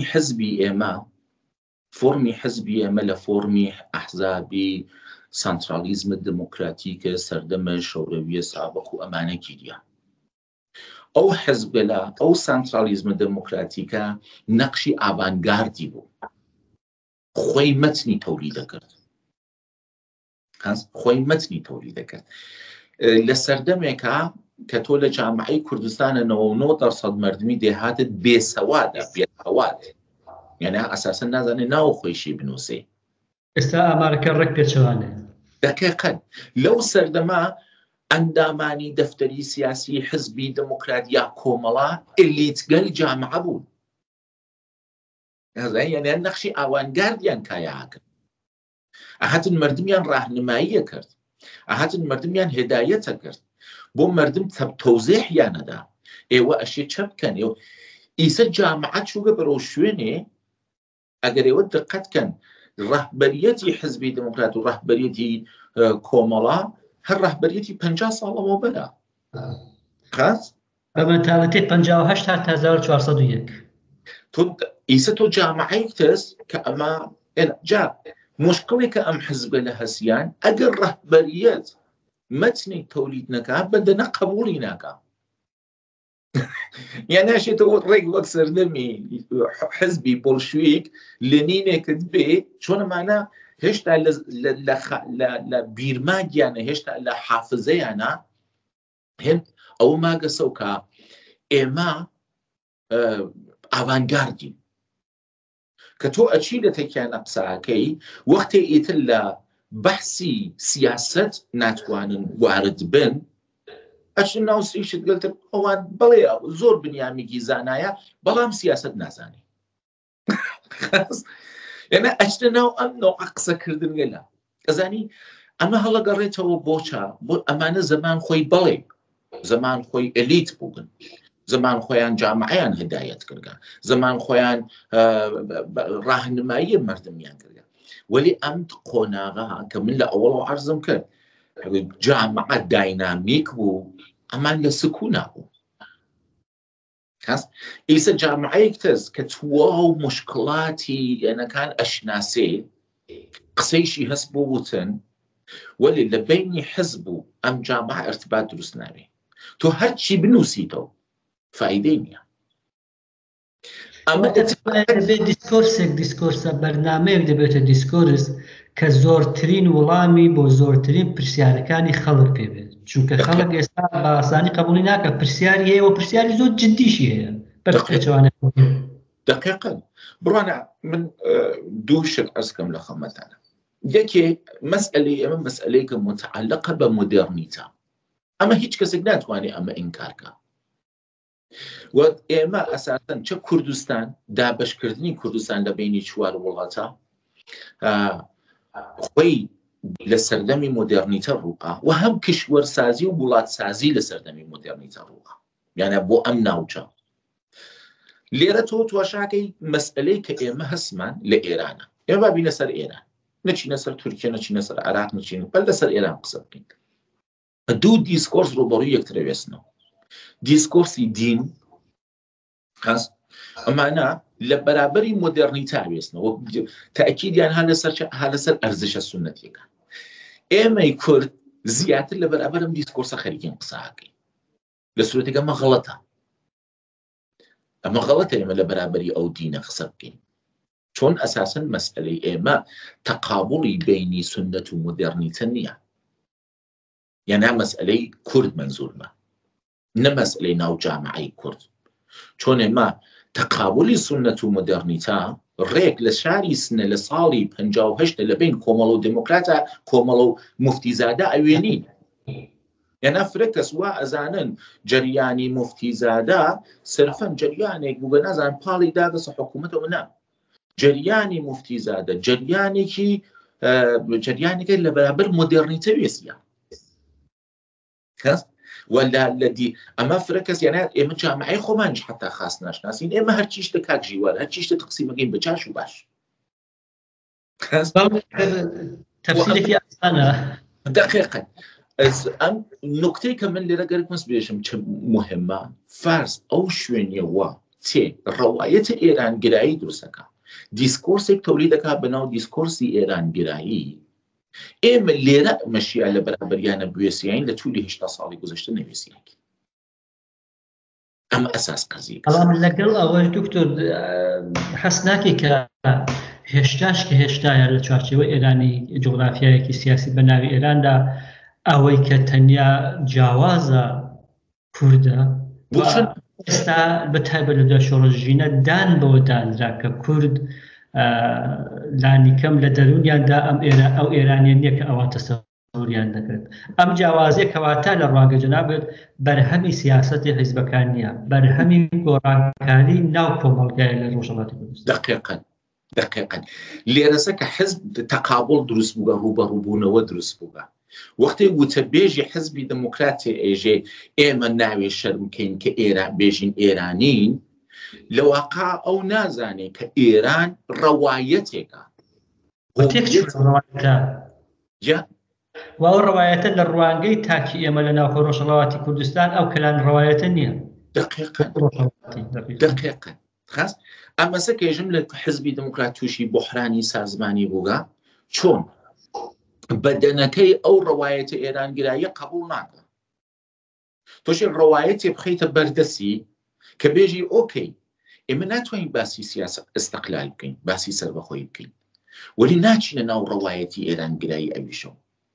حزبی ئێمە لە فۆرمی ئەحزابی سانترالیزمە دموکراتیکە سەردەمە شەوڕەویە سابق و ئەمانە گیریە ئەو حزبە لە ئەو سانترالیزمە دموکراتیکە نەقشی ئاڤانگاردی بوو خۆی مەتنی تەوری دەکرد لە سەردەمێکە کە تۆ لە جامعەی کوردستانە 99% مردمی دێهاتت بێسەوادە بێسەواد یعنی ئەساسا نازانێ ناو خۆیشی بنووسێ ئێستا ئامارەکە ڕێک پێچەوانێ دقیقاً لەو سەردەما ئەندامانی دەفتەری سیاسی حزبی دموکرات یا کۆمەڵا ئلیتگەل جامعە بوون یعنی نەخشی ئاوانگاردیان کایاکرد ئەهاتن مردمیان ڕاهنماییە کرد ئەهاتن مردمیان هێدایەتە کرد بۆ مردم تەوزیحیانەدا ئێوە ئەشێ چە بکەن ئیسە جامعە چووگە بەرەو شوێنێ ئەگەر ئێوە دقەتکەن ڕەهبەریەتی حزبی دموکرات و ڕەهبەریەتی کۆمەڵا هەر ڕەهبەریەتی 50 ساڵەوە بەرە خاص بە مەنتاڵەتی 58 تا 1401 ئیسە تۆ جامعەیەک تەست کە ئەمە جا مشکڵێکە ئەم حزبە لە هەسیان ئەگەر ڕەهبەریەت مەتنێک تەولید نەکات بەندەنە قبوڵی ناکا یان ناشێتەوە ڕێک وەک سەردەمی حزبی بۆڵشویک لێنینێکت بێ چۆنەمانە هێشتا لە بیرماگیانە هێشتا لە حافزەیانە هێن ئەو ماگە سەوکە ئێمە ئاوانگاردین کە تۆ ئەچی لە تێکیانە قساکەی وەختێ ئیتر لە بەحسی سیاست ناتوانن وارد بن ئەچن ناو سریشت گەلتر ئەوان بڵێ زۆر بنیامێکی زانایە بەڵام سیاست نازانی یعنی ئەچنە ناو ئەم نەوع قسەکردن گەلە ئەزانی ئەمە هەڵەگەڕێتەوە بۆچە بۆ ئەمانە زەمان خۆی بەڵێ زەمان خۆی ئەلیت بووبن زەمان خۆیان جامعەیان هدایەت کردگە زەمان خۆیان ڕاهنمایی مردمیان کردگە وەلی ئەم قۆناغا کە من لە ئەوڵ عەرزم کرد جامعە داینامیک بوو ئەمان لە سکونا بوو ئیسە جامعەیەک تەز کە تواو مشکڵاتی یانەکان ئەشناسێ قسەیشی هەست بۆ وتن وەلی لە بینی حزب و ئەم جامعە ارتباط دروست نابێ تۆ هەرچی بنووسیتەوە فایدەی نییە ئەمە دەبێت دیسکۆرسە بەرنامەیەک دەبێتە دیسکۆرس کە زۆرترین وەڵامی بۆ زۆرترین پرسیارەکانی خەڵک پێبێت چونکە خەڵک ئێستا بە ئاسانی قبوڵی ناکە پرسیاری هەیە و پرسیاری زۆر جددیشی هەیە دقیقاً بڕوانە من دوو شت ئەسکەم لە خەمەتانە یەکێ مەسئلەی ئەمە مەسئلەیەکە متعلقە بە مۆدێرنیتە ئەمە هیچ کەسێک ناتوانێت ئەمە ئینکارکە و ئێمە ئەساساً چه کوردستان دابەشکردنی کوردستان لە بینی چوار وڵاتە خۆی لە سەردەمی مۆدێرنیتە ڕووقا و هەم کشوەرسازی و وڵاتسازی لە سەردەمی مۆدێرنیتە ڕووقا یانە بۆ ئەم ناوچە لێرە تۆ تواشاکەی مەسئلەی کە ئێمە هەسمان لە ئێرانە ئێمە بابینە سەر ئێران نەچینە سەر تورکیە نەچینە سەر عێراق نەچین بەل لەسەر ئێران قسە بکەین دوو دیسکۆرس ڕوبەڕووی یەکترەوێستنەوە دیسکۆرسی دین خاص ئەمانە لە بەرابەری مۆدێرنیتا وێستنەوە تاکیدیان ها لەسەر ئەرزشە سونەتیەکە ئێمەی کورد زیاتر لە بەرابەرم دیسکۆرسە خەریکین قساکەین لە سورەتێک ئەمە غەڵەتە ئێمە لە بەرابەری ئەو دینە قسە بکەین چۆن ئەساساً مەسئلەی ئێمە تەقابوڵی بینی سونەت و مۆدێرنیتە نییە یانە مەسئلەی کورد منزورمە نە مەسئلەی ناو جامعەی کورد چۆن ئێمە تەقابولی سونەت و مۆدێرنیتە ڕێک لە شاری سنە لە ساڵی 58 لە بین کۆمەڵ و دموکراتە کۆمەڵ و موفتیزادە ئەوێنین یانە فرە کەس وا ئەزانن جەریانی موفتیزادە سرفەن جەریانێک بوو بە نازان پاڵی داگەسە حکوومەتەوە نا جەریانی موفتیزادە جەریانێکی لە بەرابەر مۆدێرنیتە وێسیە ولا الذي اما فركس يعني اما جامعي خمانش حتى خاص ناشناسين اما هرچيش تكاك جيوال هرچيش تقسيم جيم بجاش وباش تفسيري في انا دقيقه ام نقطه كمان اللي رجعت مسبيشم مهمه فرض او شوينيه وا تي روايه ايران جراي درسكا ديسكورسك توليدك بناو ديسكورسي ايران جراي ئێمە لێرە مەشیە لە بەرابەریانە بوێسیین لە توولی هێشتا ساڵی گوزەشتە نەوێسیەکی ئەمە ئەساس قەزیە بەڵام لەگەڵ ئەوەی دکتۆر حەس ناکەی کە هێشتاش کە هێشتایە لە چوارچێوەی ئێرانی جوغرافیایەکی سیاسی بە ناوی ئێراندا ئەوەی کە تەنیا جیاوازە کووردە ئێستا بەتایبەت لە شۆڕژینە دان بەوە دانرا کە کورد لانی کەم لە دەرونیاندا ئەو ئێرانیە نییە کە ئەوە تەسەووریان دەکرێت ئەم جیاوازیە کەواتە لە ڕواگەجە نابێت بەرهەمی سیاسەتی حیزبەکان نییە بەرهەمی گۆڕانکاری ناو کۆمەڵگایە لە ڕۆژهەڵاتی کوردستان دقیقاً لێرەسە کە حزب تەقابڵ دروست بووە ڕوبەڕووبوونەوە دروست بووە وەختی وتەبێژی حزبی دموکراتی ئێژێ ئێمە ناوێ شەرمکەین کە بێژین ئێرانین لە واقع ئەو نازانێت کە ئێران ڕەوایەتێکە و ڕەوایەتە لە ڕوانگەی تاکی ئێمە لە ناوخۆ ڕۆژهەڵاتی کوردستان ئەو کەلان ڕەوایەتە نییە. دقیقاً خاص ئەمەسە کێژم لە حزبی دموکرات تووشی بحرانی سازمانی بووگا چۆن بەدەنەکەی ئەو ڕەوایەتە ئێرانگراییە قبول ناکە تۆشی ڕەوایەتی بخەیتە بەردەسی کە بێژی ئۆکەی ئێمە ناتوانین باسی سیاسە ئەستەقلال بکەین باسی سەربەخۆیی بکەین وەلی ناچینە ناو ڕەوایەتی ئێرانگرایی ئەویشەوە.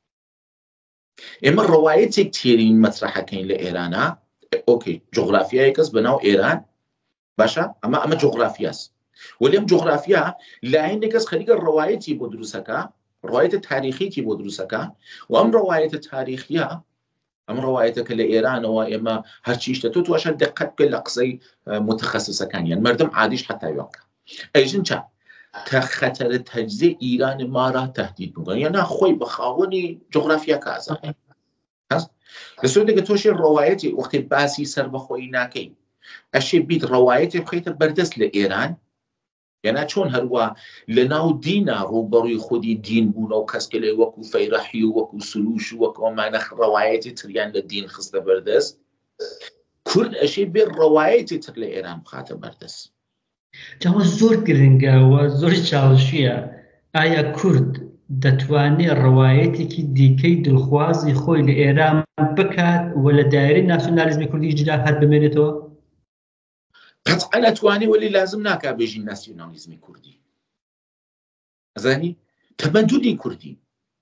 ئێمە ڕەوایەتێک تێرین مەترەحەکەین لە ئێرانە ئۆکەی جغرافیای کەس بەناو ئێران باشە ئەمە جغرافیاست وەلی ئەم جغرافیا لایەنێک کەس خەریکە ڕەوایەتی بۆ دروستەکە ڕەوایەتە تاریخیتی بۆ دروستەکە و ئەم ڕەوایەتە تاریخیە ئەم ڕەوایەتەکە لە ئێرانەوە ئێمە هەرچیشتە تۆ تواشە دقت بکە لە قسەی متخەسسەکانیان مردم عادیش حتایوانکە ئەیژن چا کە خەتەرە تەجزیە ئیران مارا تهدید بووگەن یانە خۆی بە خاوەنی جغرافیا کازانێ لە سوێندێکە تۆشی ڕەوایەتی وەختی باسی سەربەخۆیی ناکەی ئەشێ بیت ڕەوایەتی بخەیتە بەردەست لە ئێران یعنی چۆن هەروە لە ناو دینا ڕووبەڕووی خودی دین بوون و کەسکە لێ وەکو فەیرەحی و وەکو سلوش و وەکو ئەمانە ڕەوایەتی تریان لە دین خستە بەردەست کورد ئەشێ بێ ڕەوایەتی تر لە ئێران بخاتە بەردەست. جاوە زۆر گرنگە و زۆری چاڵشیە ئایا کورد دەتوانێت ڕەوایەتێکی دیکەی دڵخوازی خۆی لە ئێران بکات و لە دایرەی ناسیۆنالیزمی کوردی جدا هەر بمێنێتەوە؟ قەتعا ناتوانێ وەلی لازم ناکا بێژی ناسیۆنالیزمی کوردی ئەزانی تەمەدونی کوردی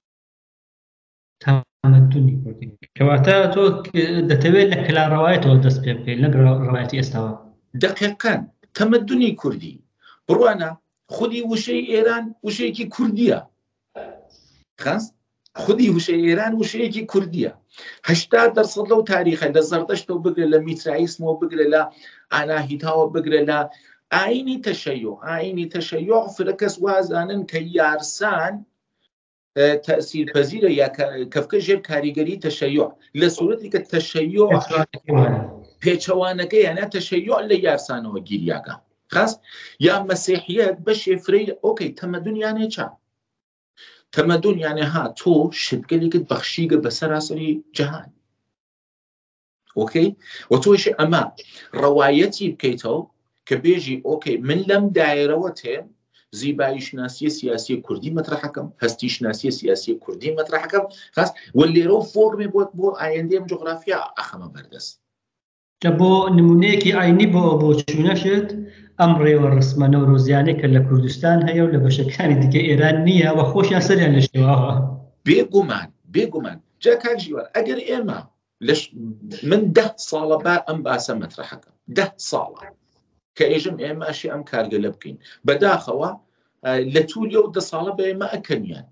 کەواتە تۆ دەتەوێت لە کلان ڕەوایەتەوە دەست پێ بکەیت لەگەڵ ڕەوایەتی ئێستاوە. دقیقاً تەمەدونی کوردی بڕوانە خودی وشەی ئێران وشەیەکی کوردیە خاص خودی وشەی ئێران وشەیەکی کوردیە 80% لەو تاریخە لە زەردەشتەوە بگرە لە میترائیسمەوە بگرە لە ئاناهیتاوە بگرە لە ئاینی تەشەیوع فرەکەس وازانن کە یارسان تەسیرپەزیرە یا کەفکە ژێر کاریگەری تەشەیوع لە سوورەتی کە تەشەیوع پێچەوانەکە یانە تەشەیوع لە یارسانەوە گیریاکە خاص یا مەسیحیەت بە شێفرەی ئۆکەی تەمەدونیانێ چا تەمەدون یانێ ها تۆ شتگەلێکت بەخشیگە بە سەراسەری جەهان ئۆکەی و تۆشی ئەمە ڕەوایەتی بکەیتەوە کە بێژی ئۆکەی من لەم دایرەوە تێم زیبایی شناسی سیاسی کوردی مەترەحەکەم هەستی شناسی سیاسی کوردی مەترەحەکەم خاص و لێرە فۆرمێ بۆ ئایندەم جغرافیا ئەخەمە بەردەست کە بۆ نمونەیەکی ئاینی بۆ چوونەشت ئەم ڕێوە ڕسمە نەورۆزیانەی کە لە کوردستان هەیە و لە بەشەکانی دیکە ئێران نییە و خۆشیان سەریان لە شێواوە بێگومان جا کاک ژیوار ئەگەر ئێمە من 10 ساڵە با ئەم باسە مەترەحەکەم 10 ساڵە کە ئێژم ئێمە ئەشی ئەم کارگەلە بکەین بەداخەوە لە توولیە و 10 ساڵە بە ئێمە ئەکەنیان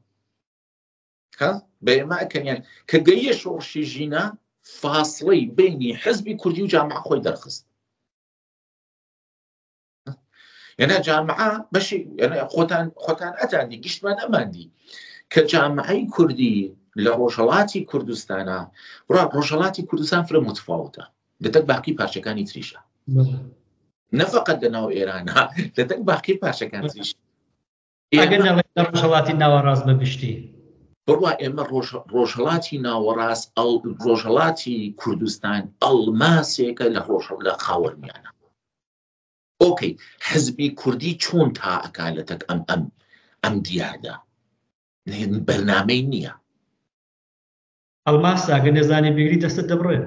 کە گەیە شۆڕشی ژینە فاصلەی بینی حزبی کوردی و جامعە خۆی دەرخست یعنی جامعە بەشی خۆتان ئەتاندی گشتمان ئەماندی کە جامعەی کوردی لە ڕۆژهەڵاتی کوردستانە ڕۆژهەڵاتی کوردستان فرە متفاوتە لەتەک باقی پارچەکانی تریشە نەفقەت لەناو ئێرانە لەتەک باقی پارچەکانی تریش ڕۆژهەڵاتی ناوەڕاست بەگشتی بڕوا ئێمە ڕۆژهەڵاتی ناوەڕاست ڕۆژهەڵاتی کوردستان ئەڵماسێکە لە خاوەرمیانە ئۆکەی حزبی کوردی چۆن تا ئەکالەتەک ئەم دیاردا بەرنامەی نییە ئەڵماس ئەگە نێزانی بگری دەستت دەبڕێت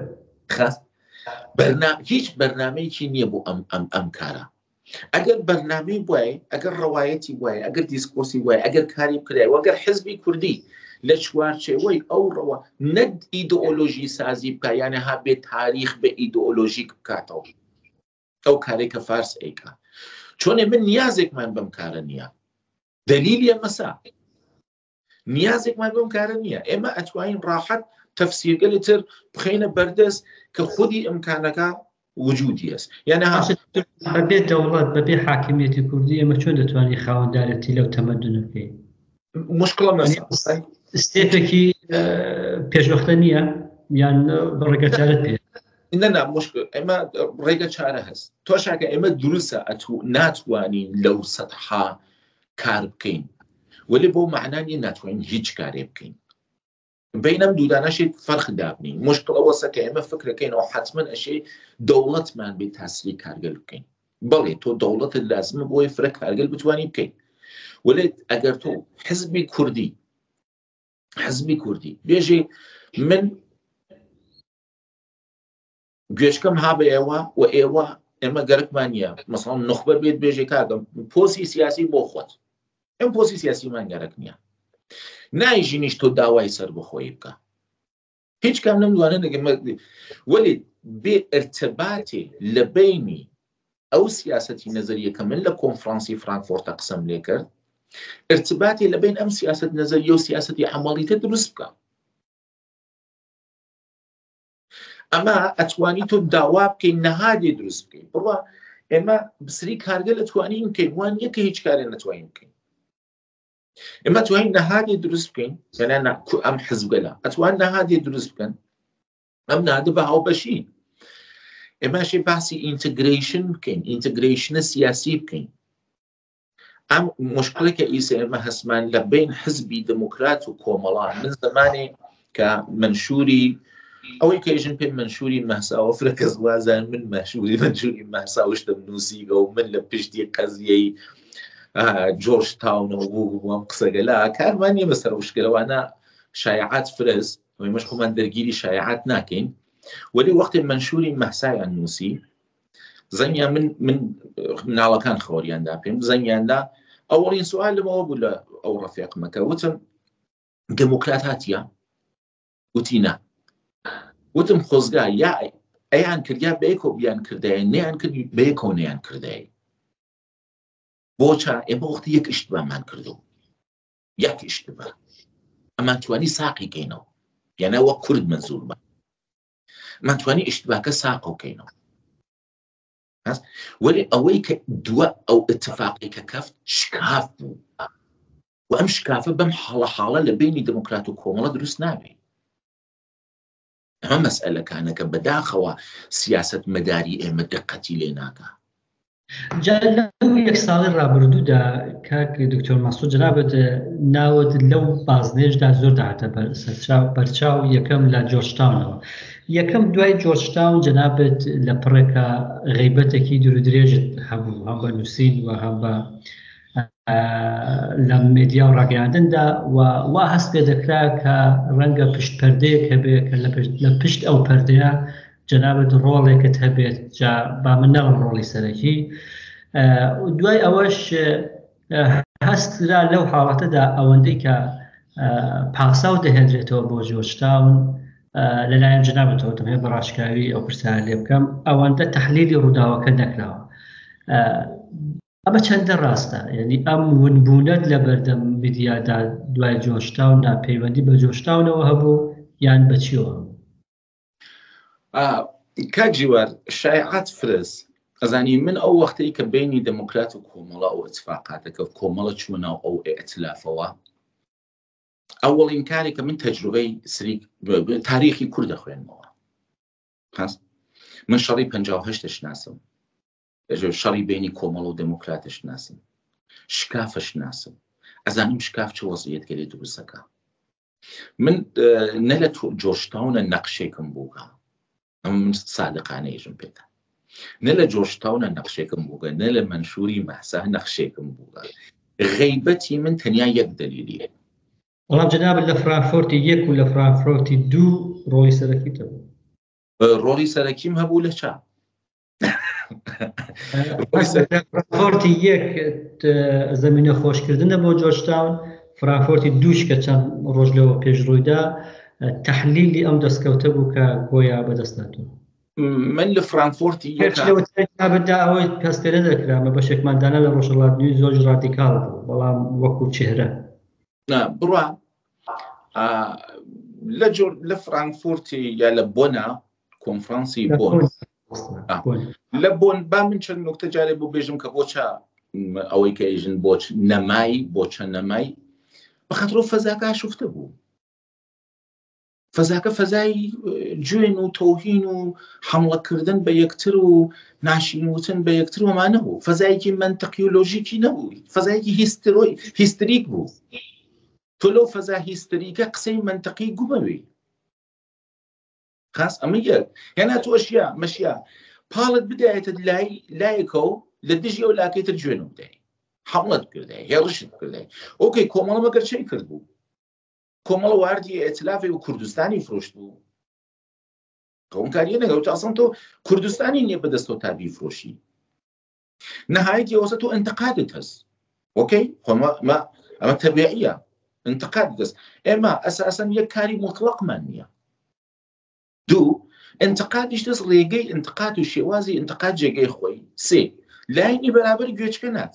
هیچ بەرنامەیەکی نییە بۆ ئەم کارە ئەگەر بەرنامەی وایە ئەگەر ڕەوایەتی وایە ئەگەر دیسکۆسی وایە ئەگەر کاری بکرای وەگەر حزبی کوردی لە چوارچێوەی ئەو ڕەوە نەک ئیدئۆلۆژی سازی بکە یانە ها بێت تاریخ بە ئیدئۆلۆژیک بکاتەوە ئەو کارێکە فارس ئەیکا چۆنێ من نیازێکمان بەم کارە نییە دلیلی ئەمەسا نیازێکمان بەم کارە نییە ئێمە ئەتوانین ڕاحەت تەفسیرگەلی تر بخەینە بەردەست کە خودی ئیمکانەکە وجودی است یعنی بەبێ دەوڵەت بەبێ حاکمیەتی کوردی ئێمە چۆن دەتوانین خاوەندارەتی لەو تەمەدونە بکەین مشکڵە ستێپێکی پێشوەختە نییە یان بەڕێگەچارەت پێ إننا مشكلة إما ريجا شارع هست توشك إما دروسة ناتواني لو سطحا كاربكين واللي بو معناني ناتواني هيج كاربكين بينما دودانا شيء فرق دابني مشكلة وسط إما فكرة كين أو حتما أشي دولة من بتسري كارجل بكين بلي تو دولة اللازم بو يفرق كارجل بتواني بكين ولد أجر تو حزبي كردي بيجي من گوێشکەم ها بە ئێوە و ئێوە ئێمە گەرەکمانە مەسەڵەن نخبە بێت بێژێ کاگەم پۆسی سیاسی بۆ خۆت ئەم پۆسی سیاسیمان گەرەک نییە نایژینیش تۆ داوای سەر بخۆی بکە هیچ کام نەمدوانە نەگەمە وەلی بێ ارتباطێ لە بینی ئەو سیاسەتی نەزەریە کە من لە کۆنفرانسی فرانکفۆرتە قسەم لێ کرد ارتباطێ لە بین ئەم سیاست نەزەریە و سیاسەتی عەمەڵیتە دروست بکە ئەمە ئەتوانی تۆ داوا بکەین نەهادێ دروست بکەین بڕوا ئێمە بسری کارگە ئەتوانین بکەین وان یەکە هیچ کارێ نەتوانین بکەین ئێمە توانین نەهادێ دروست بکەین یانە ئەم حزبگەلە ئەتوان نەهادێ دروست بکەن ئەم نادە بە هاوبەشی ئێمەشێ باسی ئینتگریشن بکەین ئینتگریشنە سیاسی بکەین ئەم مشکلێکە ئیسە ئێمە هەسمان لە بین حزبی دموکرات و کۆمەڵان من زمانێ کە منشوری ئەوەی کەژن پێ منشوری مەساوە فرەکە زوازان من منشوری مەساوشتم نووسیگە و من لە پشتی قەزیەی جۆرج تاونەوە بوو ئەم قسەگەلا کارمان نیە بەسەر وشکەوانە شایعات فرز ئەوەی مەش خۆمان دەرگیری شایعات ناکەین وەلی وەختی منشوری مەسایان نووسی زەنگیان من مناڵەکان خۆریاندا پێم زەنگیاندا ئەوەڵین سوال لەمەوە بوو لە ئەو ڕەفیقمەکە وتم دموکرات هاتیە وتی نا وتم خۆزگا یا ئەیان کردیا بەیەکۆ بیان کردایە نەیان کرد بەیەکۆ نەیان کردایە بۆچە ئێمە وەختی یەک ئیشتبامان کردو یەک ئیشتبا ئەمان توانی ساقی کەینەوە یانە وەک کورد منزور بە ئەمان توانی ئیشتباکە ساقۆ کەینەوە وەلی ئەوەی کە دووە ئەو ئەتفاقی کە کەفت شکاف بوو و ئەم شکافە بەم حاڵە لە بینی دموکرات و کۆمەڵە دروست نابێت ئەمە مەسئلەکانە کە بەداخەوە سیاست مەداری ئێمە دقەتی لێ ناکە لەو یەک ساڵی ڕابردوودا کاک دکتۆر مەسعود جەنابەت ناوت لەو بازنێژدا زۆر داهاتە بەرچاو یەکەم لە جۆرجتاونەوە یەکەم دوای جۆرجتاون جەنابەت لە پڕێکە غەیبەتێکی دوور و درێژت هەبوو هەم بە نووسین و هەم بە لە مێدیا و ڕاگەیاندندا وا هەست پێ دەکرا کە ڕەنگە پشت پەردەیەک هەبێت کە لە پشت ئەو پەردەیە جەنابەت ڕۆڵێکت هەبێت جا با من نەڵم ڕۆڵی سەرەکی دوای ئەوەش هەسترا لەو حاڵەتەدا ئەوەندەی کە پاساو دەهێنرێتەوە بۆ جۆرجتاون لەلایەن جەنابەتەوە تەمێ بەڕاشکاوی ئەو پرسیار لێ بکەم ئەوەندە تەحلیلی ڕووداوەکە نەکراوە ئەمە چەندە ڕاستە یعنی ئەم ونبوونەت لە بەردەم میدیادا دوای جۆرجتاون ناپەیوەندی بە جۆرجتاونەوە هەبوو یان بەچیەوە کاک جیوار شایعات فرز ئەزانی من ئەو وەختەی کە بینی دموکرات و کۆمەڵە ئەو ئەتفاقاتەکە کۆمەڵە چوونە ئەو ئەتلافەوە ئەوڵین کارێکە من تەجروبەی تاریخی کورد دەخوێنمەوە من شەڕی 58 ناسم شەڕی بینی کۆمەڵە و دموکراتش ناسم شکافش ناسم ئەزانیم شکاف چه وەزعیەتگەری دروستەکە من نە لە جۆرجتاونە نەقشێکم بووکە ئەمە من سادقانەیەژم پێدا نە لە جۆرجتاونە نەقشێکم بووکە نە لە منشوری مەحسا نەقشێکم بووکە غەیبەتی من تەنیا یەک دەلیلیە بەڵام جەنابەت لە فرانکفۆرتی یەک و لە فرانکفۆرتی دوو ڕۆڵی سەرەکیتە بوو ڕۆڵی سەرەکیم هەبوو لە چا فرانکفۆرتی یەک زەمینە خۆشکردنە بۆ جۆرجتاون فرانکفۆرتی دووش کە چەند ڕۆژ لەوە پێش ڕوویدا تەحلیلی ئەم دەستکەوتە بوو کە گۆیا بەدەست ناتوە من لە فرانکفۆرتی یەکدا ئەوەی پەسپێرە دەکرامە بەشێکماندانە لە ڕۆژهەڵاتنی زۆر ڕادیکاڵ بوو بەڵام وەکو چهرە بڕوا لە فرانکفۆرتی یا لە بۆنا کۆنفرانسی بۆن لە بۆن با من چەند نوکتە جارێ بۆ بێژم کە بۆچە ئەوەی کە ئێژن بۆچ نەمای بۆچە نەمای بەخەترۆ فەزاکە شوفتە بوو فەزاکە فەزای گوێن و تۆهین و حمڵەکردن بە یەکتر و ناشینوتن بە یەکتر وەما نەبوو، فەزایەکی منطقی و لۆژیکی نەبوو، فەزایەکی هیستریک بوو. تۆ لەو فەزا هیستریکە قسەی منطقی گومەوێ. خاص ئەمە یەک، یانە تۆ مەشیا پاڵت بدایێتە لایەکە و لە دژی ئەو لاکەی تر گوێن بدای، حمڵەت کردای، هێڕشت کردای. ئۆکەی کۆمەڵە مەگەر چی کرد بوو؟ کۆمەڵە واردی ئێتلافی و کوردستانی فرۆشت بوو. کۆمکاریە نەگەوت ئەسڵ تۆ کوردستانی نییە بەدەستەوە تا بیفرۆشی. نەهایەتی ئەوەسە تۆ ئەنتقادت هەست. ئۆکەی ئەمە تەبیعیە، ئەنتقادت هەست. ئێمە ئەساسەن یەک کاری مطلقمان نییە. دوو، ئەنتقادیش دەست ڕێگەی ئەنتقاد و شێوازی ئەنتقاد جێگەی خۆی. سێ، لاینی بەرابەر گوێچکە نات.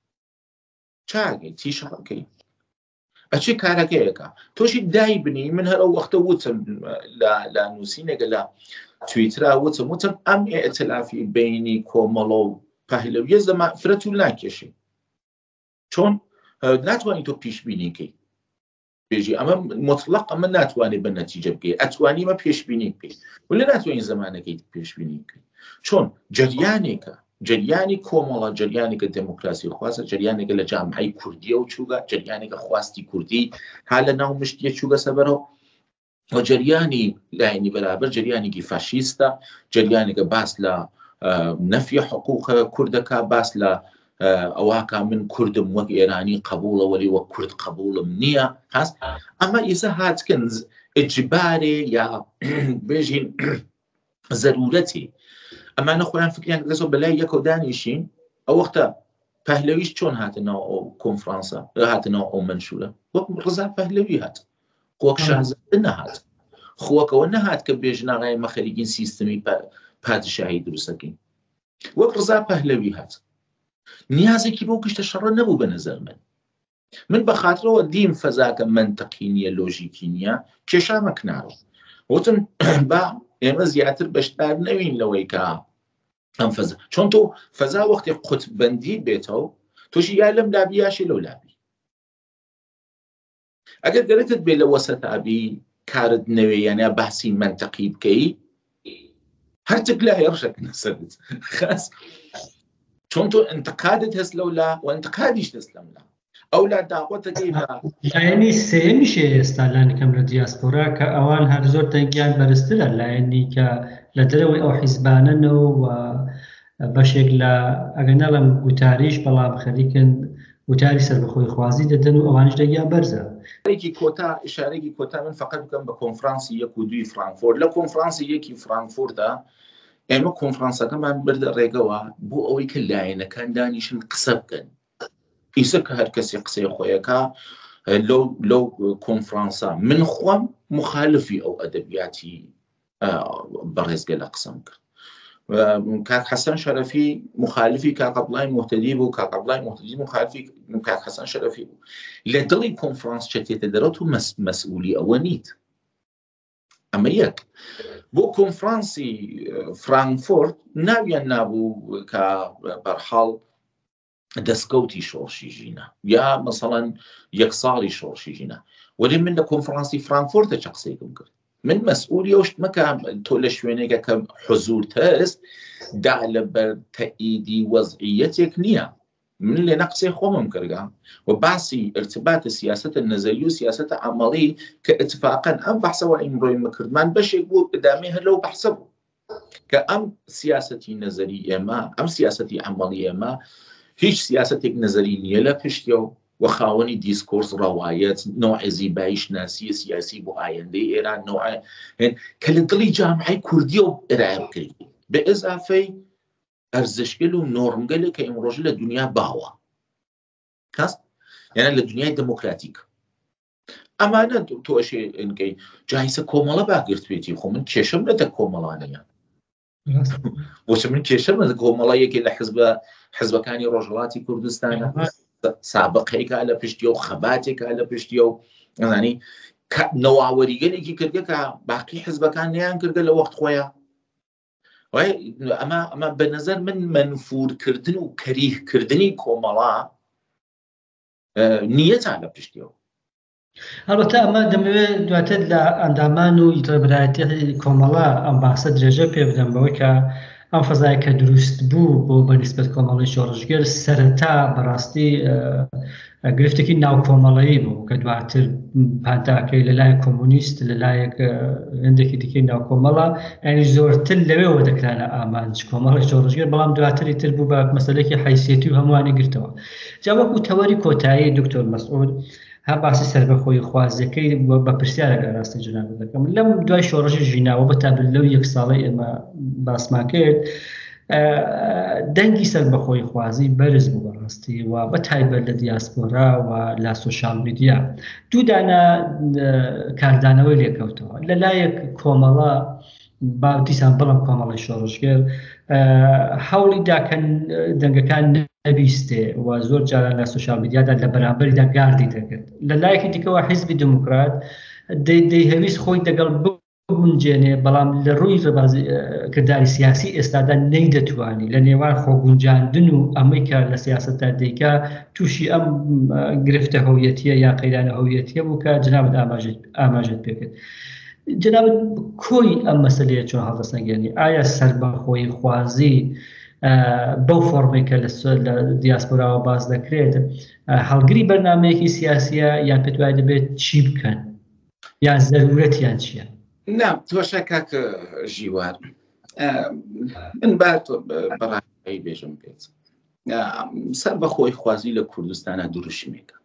چاگەی تیشەڕەکەی ئەچی کارەکەیەکە تۆشی دای بنی. من هەر ئەو وەختە وتم لە نووسینێکە لە تویترا وتم ئەم ئێتلافی بینی کۆمەڵە و پەهلەویە زەما فرەت و ناکێشی، چۆن ناتوانانی تۆ پیشبینیکەی بێژی ئەمە مطلق ئەمە ناتوانێت بە نەتیجە بکەی، ئەتوانی مە پێشبینی بکەی ولا ناتوانین زمانەکەی پێشبینی بکەی، چۆن جریانێکە، جریانی کۆمەڵە، جریانێکە دموکراسی خوازە، جریانێکە لە جامعەی کوردیە و چووگە، جریانێکە خواستی کوردی ها لە ناو مشتیە چووگە سەبەرەوە، و جریانی لاینی بەرابەر جریانێکی فاشیستە، جریانێکە باس لە نەفی حقوق کوردەکە، باس لە ئەواکە من کوردم وەک ئێرانی قبوڵە وەلی وەک کورد قبوڵم نییە. هەست ئەمە ئێستا هاتکن ئجبارێ یا بێژین زەرورەتی. ئەمانە خۆیان فکریان کردەوە بەلای یەکەوە دانیشین. ئەو وەختە پەهلەویش چۆن هاتنەوە ئەو کۆنفرانسە، هاتنەوە ئەو منشورە، وەک ڕزا پەهلەوی هات، خۆک شازادە نەهات، خۆکەوە نەهات کە بێژن ئاغای مەخەریگین سیستمی پادشاهی دروستەکەین، وەک ڕزا پەهلەوی هات. نیازێکی بۆ گشتە شەڕە نەبوو بە نەزەر من بە خاترەوە دیم فەزاکە منطقی نییە، لۆژیکی نییە، کێشامە کنارە. وتم با ئێمە زیاتر بەشدار نەوین لەوەی کە ئەم فەزا، چۆن تۆ فەزا وەختی قوتببەندی بێتەوە تۆشی یا لەم لابی یاشی لەو لابی. ئەگەر گەرەتت بێ لە وەسەتابی کارت نەوێ یانە باسی منطقی بکەی هەرچک لا هێڕشەکەنە سەرت. خاس چۆن تۆ ئەنتقادت هەست لەولا و ئەنتقادیش دەست لەملا ئەو لا داوەتەکەی بە لایەنی سێمیشێ ئێستا لانەکەم لە دیاسپۆرا کە ئەوان هەر زۆر دەنگیان بەرزترە، لایەنی کە لە دەرەوەی ئەو حیزبانەنەوە و بەشێک لە ئەگەنەڵم گوتاریش بەڵام خەریکن وتاری سەربەخۆی خوازی دەدەن و ئەوانش دەگیان بەرزە. ئشارێکی کۆتا من فقط بکەم بە کۆنفرانسی 1 و 2 فرانکفۆرت. لە کۆنفرانسی 1 فرانکفۆرتدا ئێمە کۆنفرانسەکەمان بردە ڕێگەوە بۆ ئەوەی کە لایەنەکان دانیشن قسە بکەن. ئیسە کە هەر کەسی قسەی خۆیەکە لەو کۆنفرانسا من خۆم مخالفی ئەو ئەدەبیاتی بەڕێزگە لە قسەم کرد. کاک حەسەن شەرەفی مخالفی کاک عەبدوڵای موحتەدی بوو، کاک عەبدوڵای موحتەدی مخالفی کاک حەسەن شەرەفی بوو. لە دڵی کۆنفرانس چێتێتە دەرەوە و مەسئولی ئەوە نیت. ئەمە یەک. بۆ کۆنفرانسی فرانکفۆرت ناویان نابوو کە بەرحاڵ دەستکەوتی شۆڕشی ژینە یا مەسەڵەن 1 ساڵی شۆڕشی ژینە، وەلی من لە کۆنفرانسی فرانکفۆرتە چ قسەیەکم کرد. من مەسئولی ئەوشت مەکە تۆ لە شوێنێکە کە حزورت هەست دا لەبەر تەئیدی وەزعیەتێک نییە. من لێ نەقسەی خۆمم کردگە و باسی ارتباطە سیاسەتە نەزەری و سیاسەتە عەمەڵی کە اتفاقەن ئەم بەحسەوە ئیمڕۆی مکردمان بەشێک بوو ئدامێ هەر لەو بەحسە بوو کە ئەم سیاسەتی نەزەری ئێمە، ئەم سیاسەتی عەمەڵی ئێمە هیچ سیاسەتێک نەزەری نییە لە پشتیەوە و خاوەنی دیسکۆرس ڕەوایەت نۆعی زیبایی شناسی سیاسی بۆ ئایندەی ئێران نۆعی کە لە دڵی جامعەی کوردیە و ئێران بکرێت بە ئێزافەی ئەرزشگەل و نۆڕمگەلێک کە ئەمڕۆژە لە دنیا باوە کەس یانە لە دنیای دموکراتیک. ئەمانە تۆشێ ئەنکەی جایسە کۆمەڵە باگرتوێتی خۆ من کێشەم لەتە کۆمەڵانەیە بۆچە من کێشەم لە کۆمەڵایەکی لە حزبەکانی ڕۆژهەڵاتی کوردستانە سابقەیەکە لە پشتیە و خەباتێکە لە پشتیە و ئەزانی نەواوەریگەلێکی کردگە کە باقی حزبەکان نیان کردگە لە وەخت خۆیان. ئەمە بە نەزەر من منفورکردن و کەریهکردنی کۆمەڵا نیەتان لە پشتیەوە. هەڵبەتە ئەمە دەمەوێت دواتر لە ئەندامان و ڕێبەرایەتی کۆمەڵە ئەم باسە درێژە پێ بدەم بەوەی کە ئەم فەزای کە دروست بوو بۆ بەنسبەت کۆمەڵی شۆڕژگەر سەرەتا بەڕاستی گرفتێکی ناو کۆمەڵەیی بوو کە دواتر پانتاکەی لەلایەن کۆمونیست لەلایەک هەندێکی دیکەی ناو کۆمەڵە یعنی زۆرتر لەوێەوە دەکرانە ئامانج کۆمەڵی شۆڕژگەر بەڵام دواتری تر بوو بە مەسەلەیەکی حیسیەتی و هەمووانی گرتەوە جا وەکو تەوەری کۆتایی دکتۆر مەسعود ها باسی سەربەخۆی خوازیەکەی بە پرسیارەکە ڕاستی جناب دەکەم لەم دوای شۆڕژی ژیناوە بە تابل لەو یەک ساڵی ئێمە باسمان کرد دەنگی سەربەخۆی خوازی بەرز بوو بەڕاستی و بە تایبەت لە دیاسپۆرا و لە سۆشیال میدیا دوو دانە کاردانەوەی لێکەوتەوە لەلایەک کۆمەڵە باوتیسان بەڵام کۆمەڵی شۆڕژگەر هەوڵی داکەن دەنگەکان نەبیستێ و زۆر جاران لە سۆشیال میدیادا لە بەرامبەریدا گاردی دەکرد لەلایەکی دیکەوە حیزبی دموکرات دەیهەویست خۆی دەگەڵ بگونجێنێ بەڵام لە ڕووی کردداری سیاسی ئێستادا نەیدەتوانی لە نێوان خۆگونجاندن و ئەمەی کە لە سیاستدا دەیکا تووشی ئەم گرفتە هەویەتیە یا قەیرانە هەویەتیە بوو کە جنابەت ئاماژت پێکرد جنابەت کۆی ئەم مەسەلەیە چۆن هەڵدەسەنگێنی ئایا سەربەخۆی خوازی بەو فۆرمەی کە لە دیاسپۆراوە باز دەکرێت هەڵگری بەرنامەیەکی سیاسیە یان پێت وایە دەبێت چی بکەن یان زەرورەتیان چییە؟ نا تۆشە کاکە ژیوار من بەڕای بێژم پێت سەربەخۆی خوازی لە کوردستانە دروشمێکە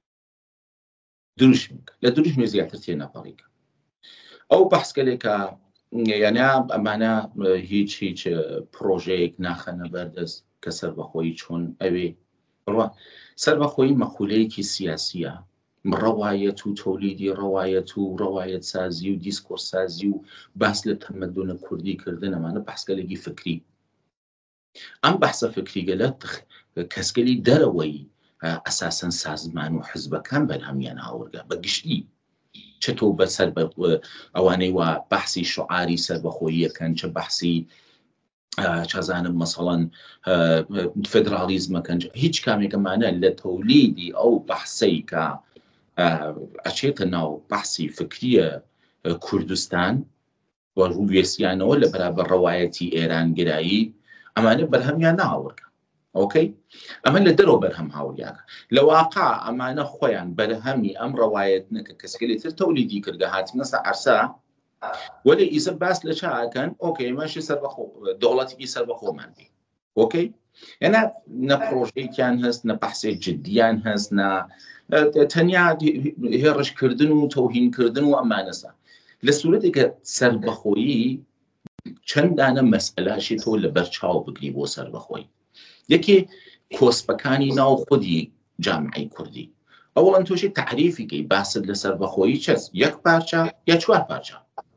لە دروشمێ زیاتر تێنەپەڕیکە ئەو بەحسکەلێکە یعنی ئەمانە هیچ پرۆژەیەک ناخەنە بەردەست کە سەربەخۆی چۆن ئەوێ بڕوا سەربەخۆی مەقولەیەکی سیاسیە ڕەوایەت و تۆلیدی ڕەوایەت سازی و دیسکۆرس سازی و باس لە تەمەدونە کوردی کردن ئەمانە بەحسکەلێکی فکری ئەم بەحسە فکریگەلە کەسگەلی دەرەوەی ئەساسەن سازمان و حزبەکان بەرهەمیان هاوردە بە گشتی چەتۆ بەسەر ئەوانەی وە بەحسی شعاری سەربەخۆییەکەن چه بەحسی چازانم مەسەڵەن فێدرالیزمەکەن هیچ کامێکەمانە لە تەولیدی ئەو بەحسەی کە ئەچێتە ناو بەحسی فکریە کوردستان و ڕووێسیانەوە لە بەرابەر ڕەوایەتی ئێرانگرایی ئەمانە بەرهەمیان ناوەڕکە ئۆکەی ئەمە لە دەرەوە بەرهەم هاوریاکە لە واقع ئەمانە خۆیان بەرهەمی ئەم ڕەوایەت نەکە کەسکەلێتتر تەولیدی کردە هاتنەسە عەرسا وەلی ئیسە باس لە چاکەن ئۆکەی ماشی سەربەخۆ دەوڵەتێکی سەربەخۆمان بێ ئۆکەی یانە نە پرۆژەیەکیان هەست نە بەحسێک جددیان هەست نە تەنیا هێڕشکردن و تەوهینکردن و ئەمانەسە لە سوورەتێکە سەربەخۆیی چەندانە مەسئلاشی تۆ لە بەرچاو بگری بۆ سەربەخۆی یەکێ کۆسپەکانی ناو خودی جامعەی کوردی ئەوڵەن تۆشی تعریفیکەی باست لە سەربەخۆیی چەست یەک پارچە یا چوار پارچە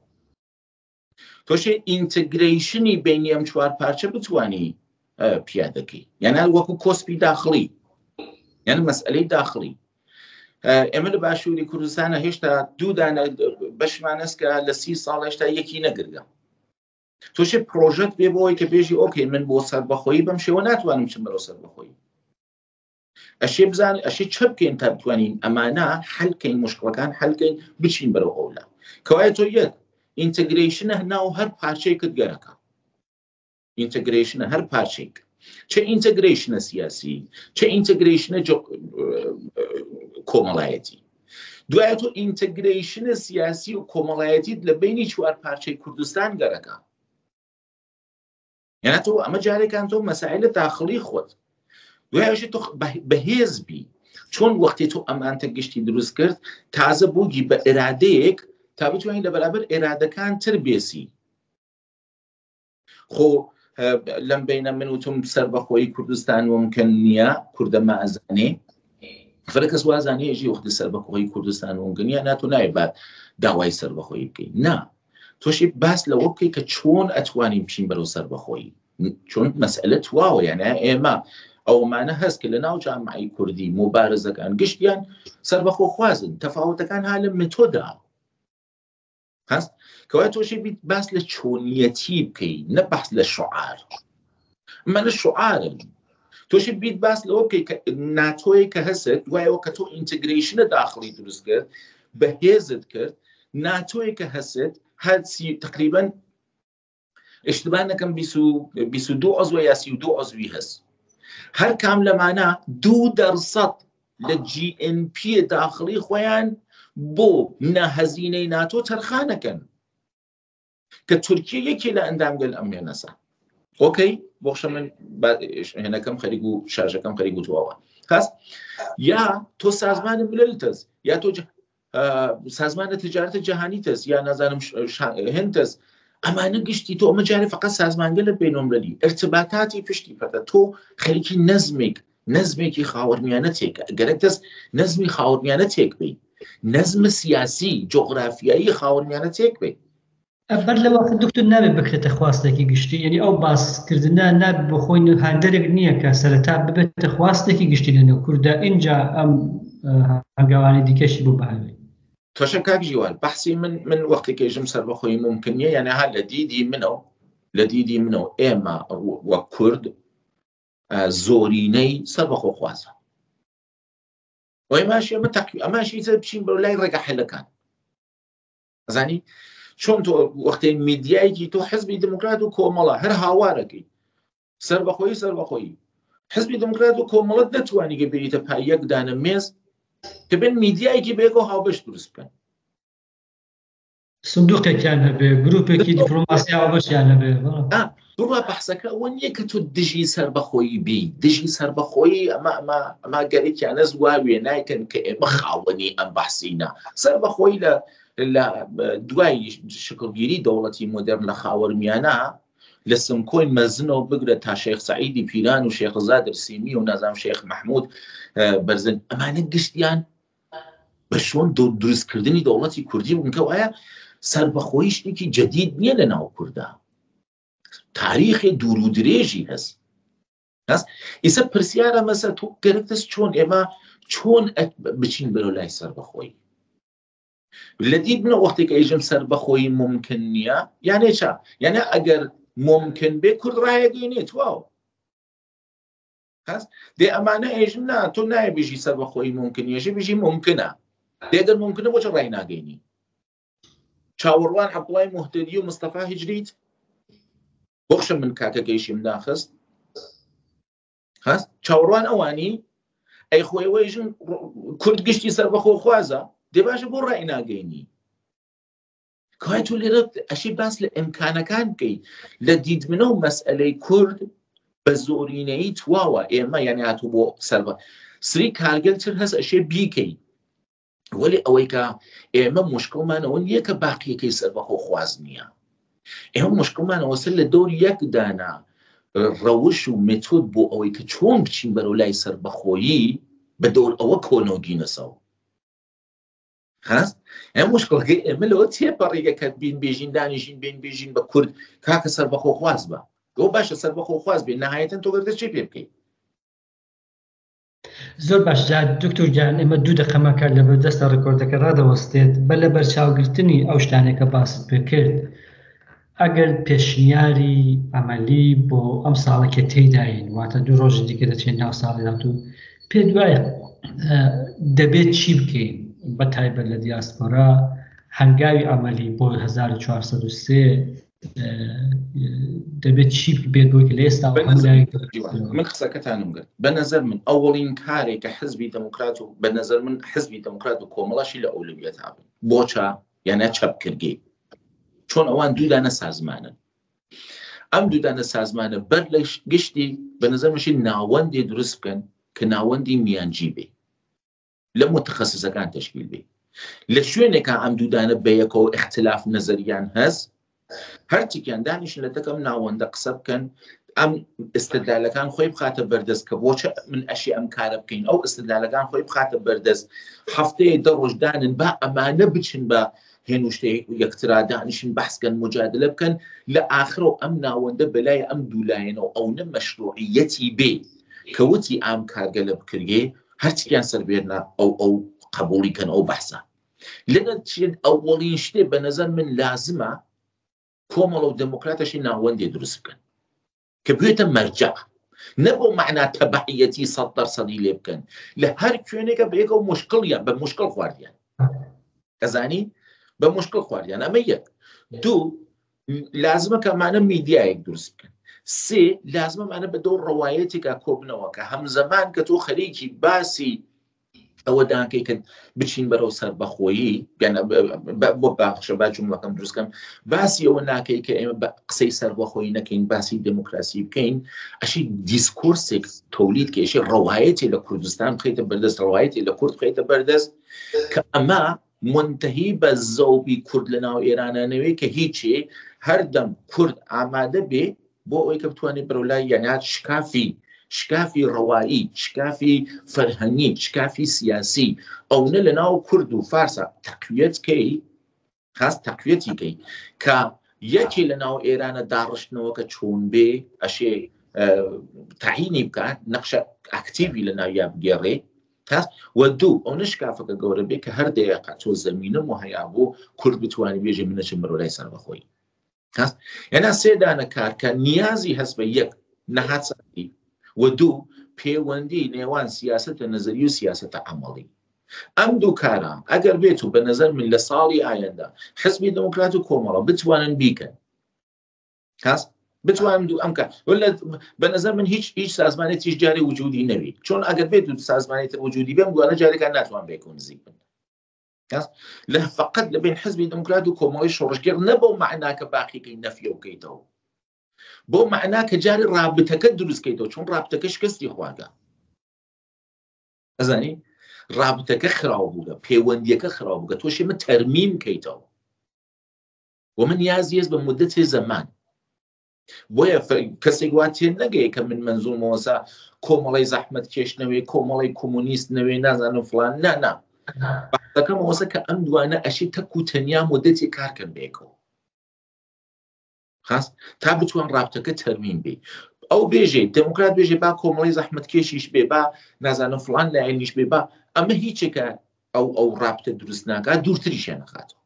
تۆشی ئینتگریشنی بینی ئەم چوار پارچە بتوانی پیادەکەی یانە وەکو کۆسپی داخڵی یعنی مەسئلەی داخڵی ئێمە لە باشووری کوردستانە هێشتا دوو دانە بەشمانەستکە لە 30 ساڵ هێشتا یەکی نەگرگە تۆشی پرۆژەت بێ بۆەوەی کە بێژی ئۆکەی من بۆ سەربەخۆیی بەم شێوە ناتوانم چم بەرەو سەربەخۆیی ئەشێ بزان ئەشێ چ بکەین تا بتوانین ئەمانە حەلکەین مشکڵەکان حەلکەین بچین بەرەو ئەولا کەوایە تۆ یەک ئینتگریشنە ناو هەر پارچەیەکت گەرەکە ئینتگریشنە هەر پارچێک چه ئینتگریشنە سیاسی چه ئینتگریشنە کۆمەڵایەتی دوایە تۆ ئینتگریشنە سیاسی و کۆمەڵایەتیت لە بینی چوار پارچەی کوردستان گەرەکە یعنی تۆ ئەمە جارێکان تۆ مەسائلە داخڵی خۆت دوایەشی تۆ بەهێزبی چۆن وەختی تۆ ئەمانتە گشتی دروست کرد تازە بووگی بە ئێرادەیەک تا بتوانین لە بەرابەر ئێرادەکان تر بێسی خۆ لەم بینە من وتم سەربەخۆیی کوردستان ممکن نییە کوردەمە ئەزانێ فرە کەس وازانێ ژی وەختی سەربەخۆیی کوردستان ممکن نییە ناتۆ نایبات داوای سەربەخۆیی بکەین نا تۆشی باس لەوە بکەی کە چۆن ئەتوانین بچین بەرەو سەربەخۆیی چۆن مەسئلە تواوە یانە ئێمە ئەومانە هەست کە لە ناو جامعەی کوردی مبارزەکان گشتیان سەربەخۆ خوازن تەفاوتەکان ها لە متۆدا هەست کەوای تۆشی بیت باس لە چۆنیەتی بکەی نە بەحس لە شعار ئەمانە شعارن تۆش بیت باس لەوە بکەی کە ناتۆی کە هەست دوایەوە کە تۆ ئینتگریشنە داخڵی دروست کرد بەهێزت کرد ناتۆی کە هەست هەرچی تقریبا اشتباه نەکەم 22 عضو یا 32 عضوی هەست هەر کام لەمانە 2% لە GNP داخڵی خۆیان بۆ نەهەزینەی ناتۆ تەرخانەکەن کە تورکیە یەکێ لە ئەندامگەل ئەمێنەسە ئۆکەی بۆخشە من هێنەکەم خەریک و شارژەکەم خەریک وتوەوە خاست یا تۆ سازمانی مللتەس یا تۆ سازمانە تجارەتە جەهانی تەس یا نازانم هێنتەس ئەمانە گشتی تۆ ئەمە جارێ فقط سازمانگەلە بینۆمرەلی ارتباطاتی پشتی پەتە تۆ خەریکی نەزمێکی خاوەرمیانە تێکە گەرەک دەست نەزمی خاوەرمیانە تێک بی نەزم سیاسی جۆغرافیایی خاوەرمیانە تێک بی بەر لەوە دکتۆر نابێت بکرێتە خواستێکی گشتی یعنی ئەو باسکردنە نابێت بۆ خۆی هەندێک نییە کە سەرەتا ببێتە خواستێکی گشتی لەنێو کووردا اینجا ئەم هەنگاوانی دیکەشی بۆ بەهێڵی تۆشە کاکژیوان بەحسی من وەختێکێژم سەر بەخۆی ممکنیە یعنی هەر لە دیدی منەوە ئێمە وە کورد زۆرینەی سەر بەخۆ خوازە ئەماشی بچین بەرەو لای ڕێگە حێلەکان ئەزانی چۆن تۆ وەختەی میدیایەکی تۆ حزبی دموکرات و کۆمەڵە هەر هاوارەکەی سەر بەخۆی حزبی دموکرات و کۆمەڵەت نەتوانی گە بێتە پای یەک دانە مێز کە بن میدیایەکی بێگە و هاوبەش دروست بکەن سندوقێکیان هەبێ گروپێکی دیپلۆماسی هاوبەشیان هەبێ بڕوا بەحسەکە ئەوە نییە کە تۆ دژی سەربەخۆیی بی دژی سەربەخۆیی ئەمە گەرێکیانە زواوێ نایکەن کە ئێمە خاوەنی ئەم بەحسینە سەربەخۆیی لە دوای شکڵگیری دەوڵەتی مۆدرن لە خاوەرمیانە لە سمکۆی مەزنەوە بگرە تا شێخ سەعیدی پیران و شێخ رزا دەرسیمی و نازام شێخ محمود بەرزن ئەمانە گشتیان بە شۆن دروستکردنی دەوڵەتی کوردی بوون کە وایە سەربەخۆیی شتێکی جەدید نییە لە ناو کووردا تاریخی دوور و درێژی هەست ئیسە پرسیارە مەسە تۆ گەرەکتەس چۆن ئێمە چۆن بچین بەرەو لای سەربەخۆیی لە دی بنە وەختێک ئەیژم سەربەخۆیی ممکن نییە یانێ چا یانە ئەگەر ممکن بێ کورد ڕایەگەینێت واو دێ ئەمانە ئێژم نا تۆ نایە بێژی سەربەخۆیی ممکن یێژە بێژی ممکنە دێگەر ممکنە بۆچە ڕای ناگەینی چاوەڕوان عەبدوڵای موحتەدی و مستەفا هیجریت بۆخشە من کاکە گەیشیم ناخست چاوەڕوان ئەوانی ئەی خۆی وەیژن کورد گشتی سەربەخۆ خوازە دێ باشە بۆ ڕای ناگەینی کەوای تۆ لێرە ئەشی باس لە ئیمکانەکان بکەی لە دیدمنە و مەسئلەی کورد بە زۆرینەیی تواوە ئێمە یعنی هاتوو بۆ سەربە سری کارگەل تر هەست ئەشێ بیکەی وەلی ئەوەی کە ئێمە مشکڵمانەوە نییە کە باقیەکەی سەربەخۆ خواز نییە ئێمە مشکڵمانەوە سەر لە دەور یەک دانا ڕەوش و مێتۆد بۆ ئەوەی کە چۆن بچین بەرەو لای سەربەخۆیی بە دەور ئەوە کۆنۆگینەسەوە ئەم مشکڵەکەی ئێمە لەوە تێپەڕێگەکەت بین بێژین دانیژین بین بێژین بە کورد کاکە سەربەخۆ خواز بە ئەو باشە سەربەخۆ خواز بێ نەهایەتەن تۆ گەردە چێ پێ بکەیت زۆر باش دکتۆر گیان ئێمە 2 دقەمەکە لە بەردەستە ڕێکۆردەکە ڕادەوەستێت بە لە بەرچاوگرتنی ئەو شتانێکە باست پێ کرد ئەگەر پێشنیاری ئەمەلی بۆ ئەم ساڵێکە تێداین واتە 2 ڕۆژ دیکە دەچێت ناو ساڵی داهاتوو پێ دوایە دەبێت چی بکەین بە تایبەت لە دیاسپۆرا هەنگاوی ئەمەلی بۆ 1403 دەبێت چی بێت بۆی کە لە ئێستا من قسەکەتانم گرت بە نەزەر من ئەوڵین کارێکە حزبی دموکرات و بە نەزەر من حزبی دموکرات و کۆمەڵەشی لە ئەولویەت هابن بۆچە یانە چەپکردگی چۆن ئەوان 2 دانە سازمانن ئەم 2 دانە سازمانە بەر لە گشتی بە نەزەر مەشی ناوەندی دروست بکەن کە ناوەندی میانجی بێ لە متخەسسەکان تشکیل بێ لە شوێنێکە ئەم 2 دانە بەیەکەوە اختلاف نەزەریان هەست هەرچیکیان دانیشن لە دەکەم ناوەندە قسە بکەن ئەم ئستدلالەکان خۆی بخاتە بەردەست کە بۆچە من ئەشی ئەم کارە بکەین ئەو ئستدلالەکان خۆی بخاتە بەردەست هەفتەیە 10 ڕۆژ دانن با ئەمانە بچن بە هێنوشتەی یەکترا دانیشن بەحسکەن مجادلە بکەن لە ئاخرەوە ئەم ناوەندە بەلای ئەم دوولایەنەوە ئەو نە مەشروعیەتی بێ کە وتی ئام کارگەلە بکرێ هەرچیان سەربێنە ئەو قبولی کەن ئەو بەحسە لەنە ئەوڵین شتێ بە نەزەر من لازمە کۆمەڵە و دموکراتەشی ناوەندێ دروست بکەن کە بێتە مەرجە نەبوو معنا تەبعیەتی 100% لێ بکەن لە هەر کوێنێکە بە یەکەوە مشکڵیان بە مشکڵ خواردیان ئەزانی بە مشکڵ خواردیان ئەمە یەک دوو لازمە کەمانە میدیایەک دروست بکەن سێ لازمەمانە بە دەور ڕەوایەتێکا کۆبنەوە کە هەمزەمان کە تۆ خەریکی باسی ئەوە داکەی کە بچین بەرەو سەربەخۆیی بۆ باخشە با جومڵەکەم دروستکەم باسی ئەوە ناکەی کە ئێمە قسەی سەربەخۆیی نەکەین باسی دموکراسی بکەین ئەشی دیسکۆرسێک تۆلید کێشی ڕەوایەتی لە کوردستان بخەیتە بەردەست ڕەوایەتی لە کورد بخەیتە بەردەست کە ئەمە منتهی بە زەوبی کورد لە ناو ئێرانانەوەی کە هیچێ هەردەم کورد ئامادە بێ بۆ ئەوەی کە بتوانێت بەرەولای یانات شکافی ڕەوایی شکافی فەرهەنگی شکافی سیاسی ئەوە لە ناو کورد و فارسە تەقویەتکەی خاص تەقویەتیکەی کە یەکی لە ناو ئێرانە داڕشتنەوە کە چۆن بێ ئەشێ تعینی بکات نەخشە ئاکتیڤی لە ناویا بگێڕێ و دوو ئەو نشکافەکە گەورە بێ کە هەر دەیەقا تۆ زەمینە وهەیە بۆ کورد بتوانانی بێژێ منەچم بەرەولای سەربەخۆی یانا سێدانە کار کە نیازی هەست بە یەک نەهاتساتی و دوو پەیوەندی نێوان سیاسەتە نەزەری و سیاسەتە عەمەڵی ئەم دوو کارە ئەگەر بێت و بە نەزەر من لە ساڵی ئایندا حزبی دموکرات و کۆمەڵە بتوانن بیکەن بتوانم دوو ئەم کار بە نەزەر من هیچ سازمانێتیش جارێ وجودی نەوی چۆن ئەگەر بێت و سازمانێتە وجودی بێم دوانە جارێکان ناتوان بێک و نزیک بن لە فقط لە بین حزبی دموکرات و کۆمەڵی شۆڕشگەر نەبەو معناکە باقیکەی نەفیە بکەیتەوە بۆ معنا کە جاری ڕابتەکە دروستکەیتەوە چۆن ڕابتەکە شکستی خواردە ئەزانی ڕابتەکە خراو بووگە پەیوەندیەکە خراو بووگە تۆ شێمە تەرمیم بکەیتەوە و من نیازی بە مدەتی زەمان بۆیە کەسێک وا تێ نەگەی کە من منزومەوەسا کۆمەڵی زەحمەت کێشنەوەی کۆمەڵی کۆمونیست نەوەی نازانم فڵان نا بەحثەکەمەوەسە کە ئەم دوانە ئەشی تەک و تەنیا مدەتی کارکەن بێکەوە خاص تا بتوان رابطەکە تەرمیم بێ ئەو بێژێ دموکرات بێژێ با کۆمەڵی زەحمەت کێشیش بێ با نازانم فڵان لایەنیش بێ با ئەمە هیچێکە ئەو رابطە دروست ناکات دوورتریشیان نەخاتەوە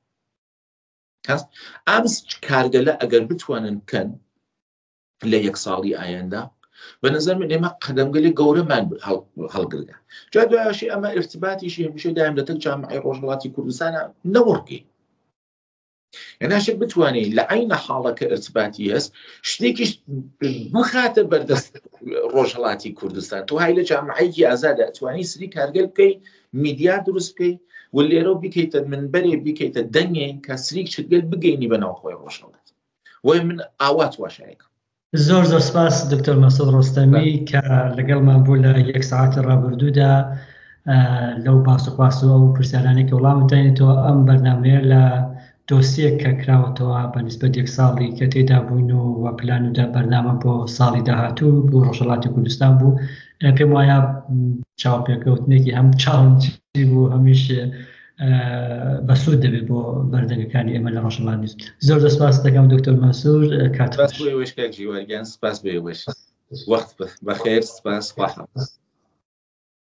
ئەم کارگەلە ئەگەر بتوانن بکەن لە یەک ساڵی ئایندا بە نەزەر من ئێمە قەدەمگەلێک گەورەمان هەڵگرگە جا دوایشی ئەمە ارتباطیشی هەمیشە دایم لە تەک جامعەی ڕۆژهەڵاتی کوردستانە نەوەڕگەی ناشک بتوانێت لە عینە حاڵەکە ارتباطی هەست شتێکیش بخاتە بەردەست ڕۆژهەڵاتی کوردستان تۆ های لە جامعەیەکی ئازادە ئەتوانی سری کارگەل بکەی میدیا دروست بکەی و لێرە بیکەیتە منبەرێ بیکەیتە دەنگێن کە سریک چتگەل بگەینی بەناوخۆی ڕۆژهەڵات وای من ئاوات واشایەکە زۆر سپاس دکتۆر مەسعود ڕۆستەمی کە لەگەڵمان بوو لە یەک ساعەتی ڕابردوودا لەو باسوخواستەوە و پرسیارانەی کە وەڵامت داینێتەوە ئەم بەرنامەیە لە دۆسیەک کە کراوەتەوە بە نسبەت یەک ساڵی کە تێدا بووین و پلانودا بەرنامە بۆ ساڵی داهاتوو بۆ ڕۆژهەڵاتی کوردستان بوو پێم وایە چاوپێکەوتنێکی هەم چاڵنجی بوو هەمیش بەسوود دەبێت بۆ بەردەنگەکانی ئێمە لە ڕۆژهەڵاتی زۆر سپاس دەکەم دکتۆر مەسعود کاتباس بۆ وێشکێک جیوەرگیان سپاس بێ وێش وەخت بەخێر سپاس خواحافظ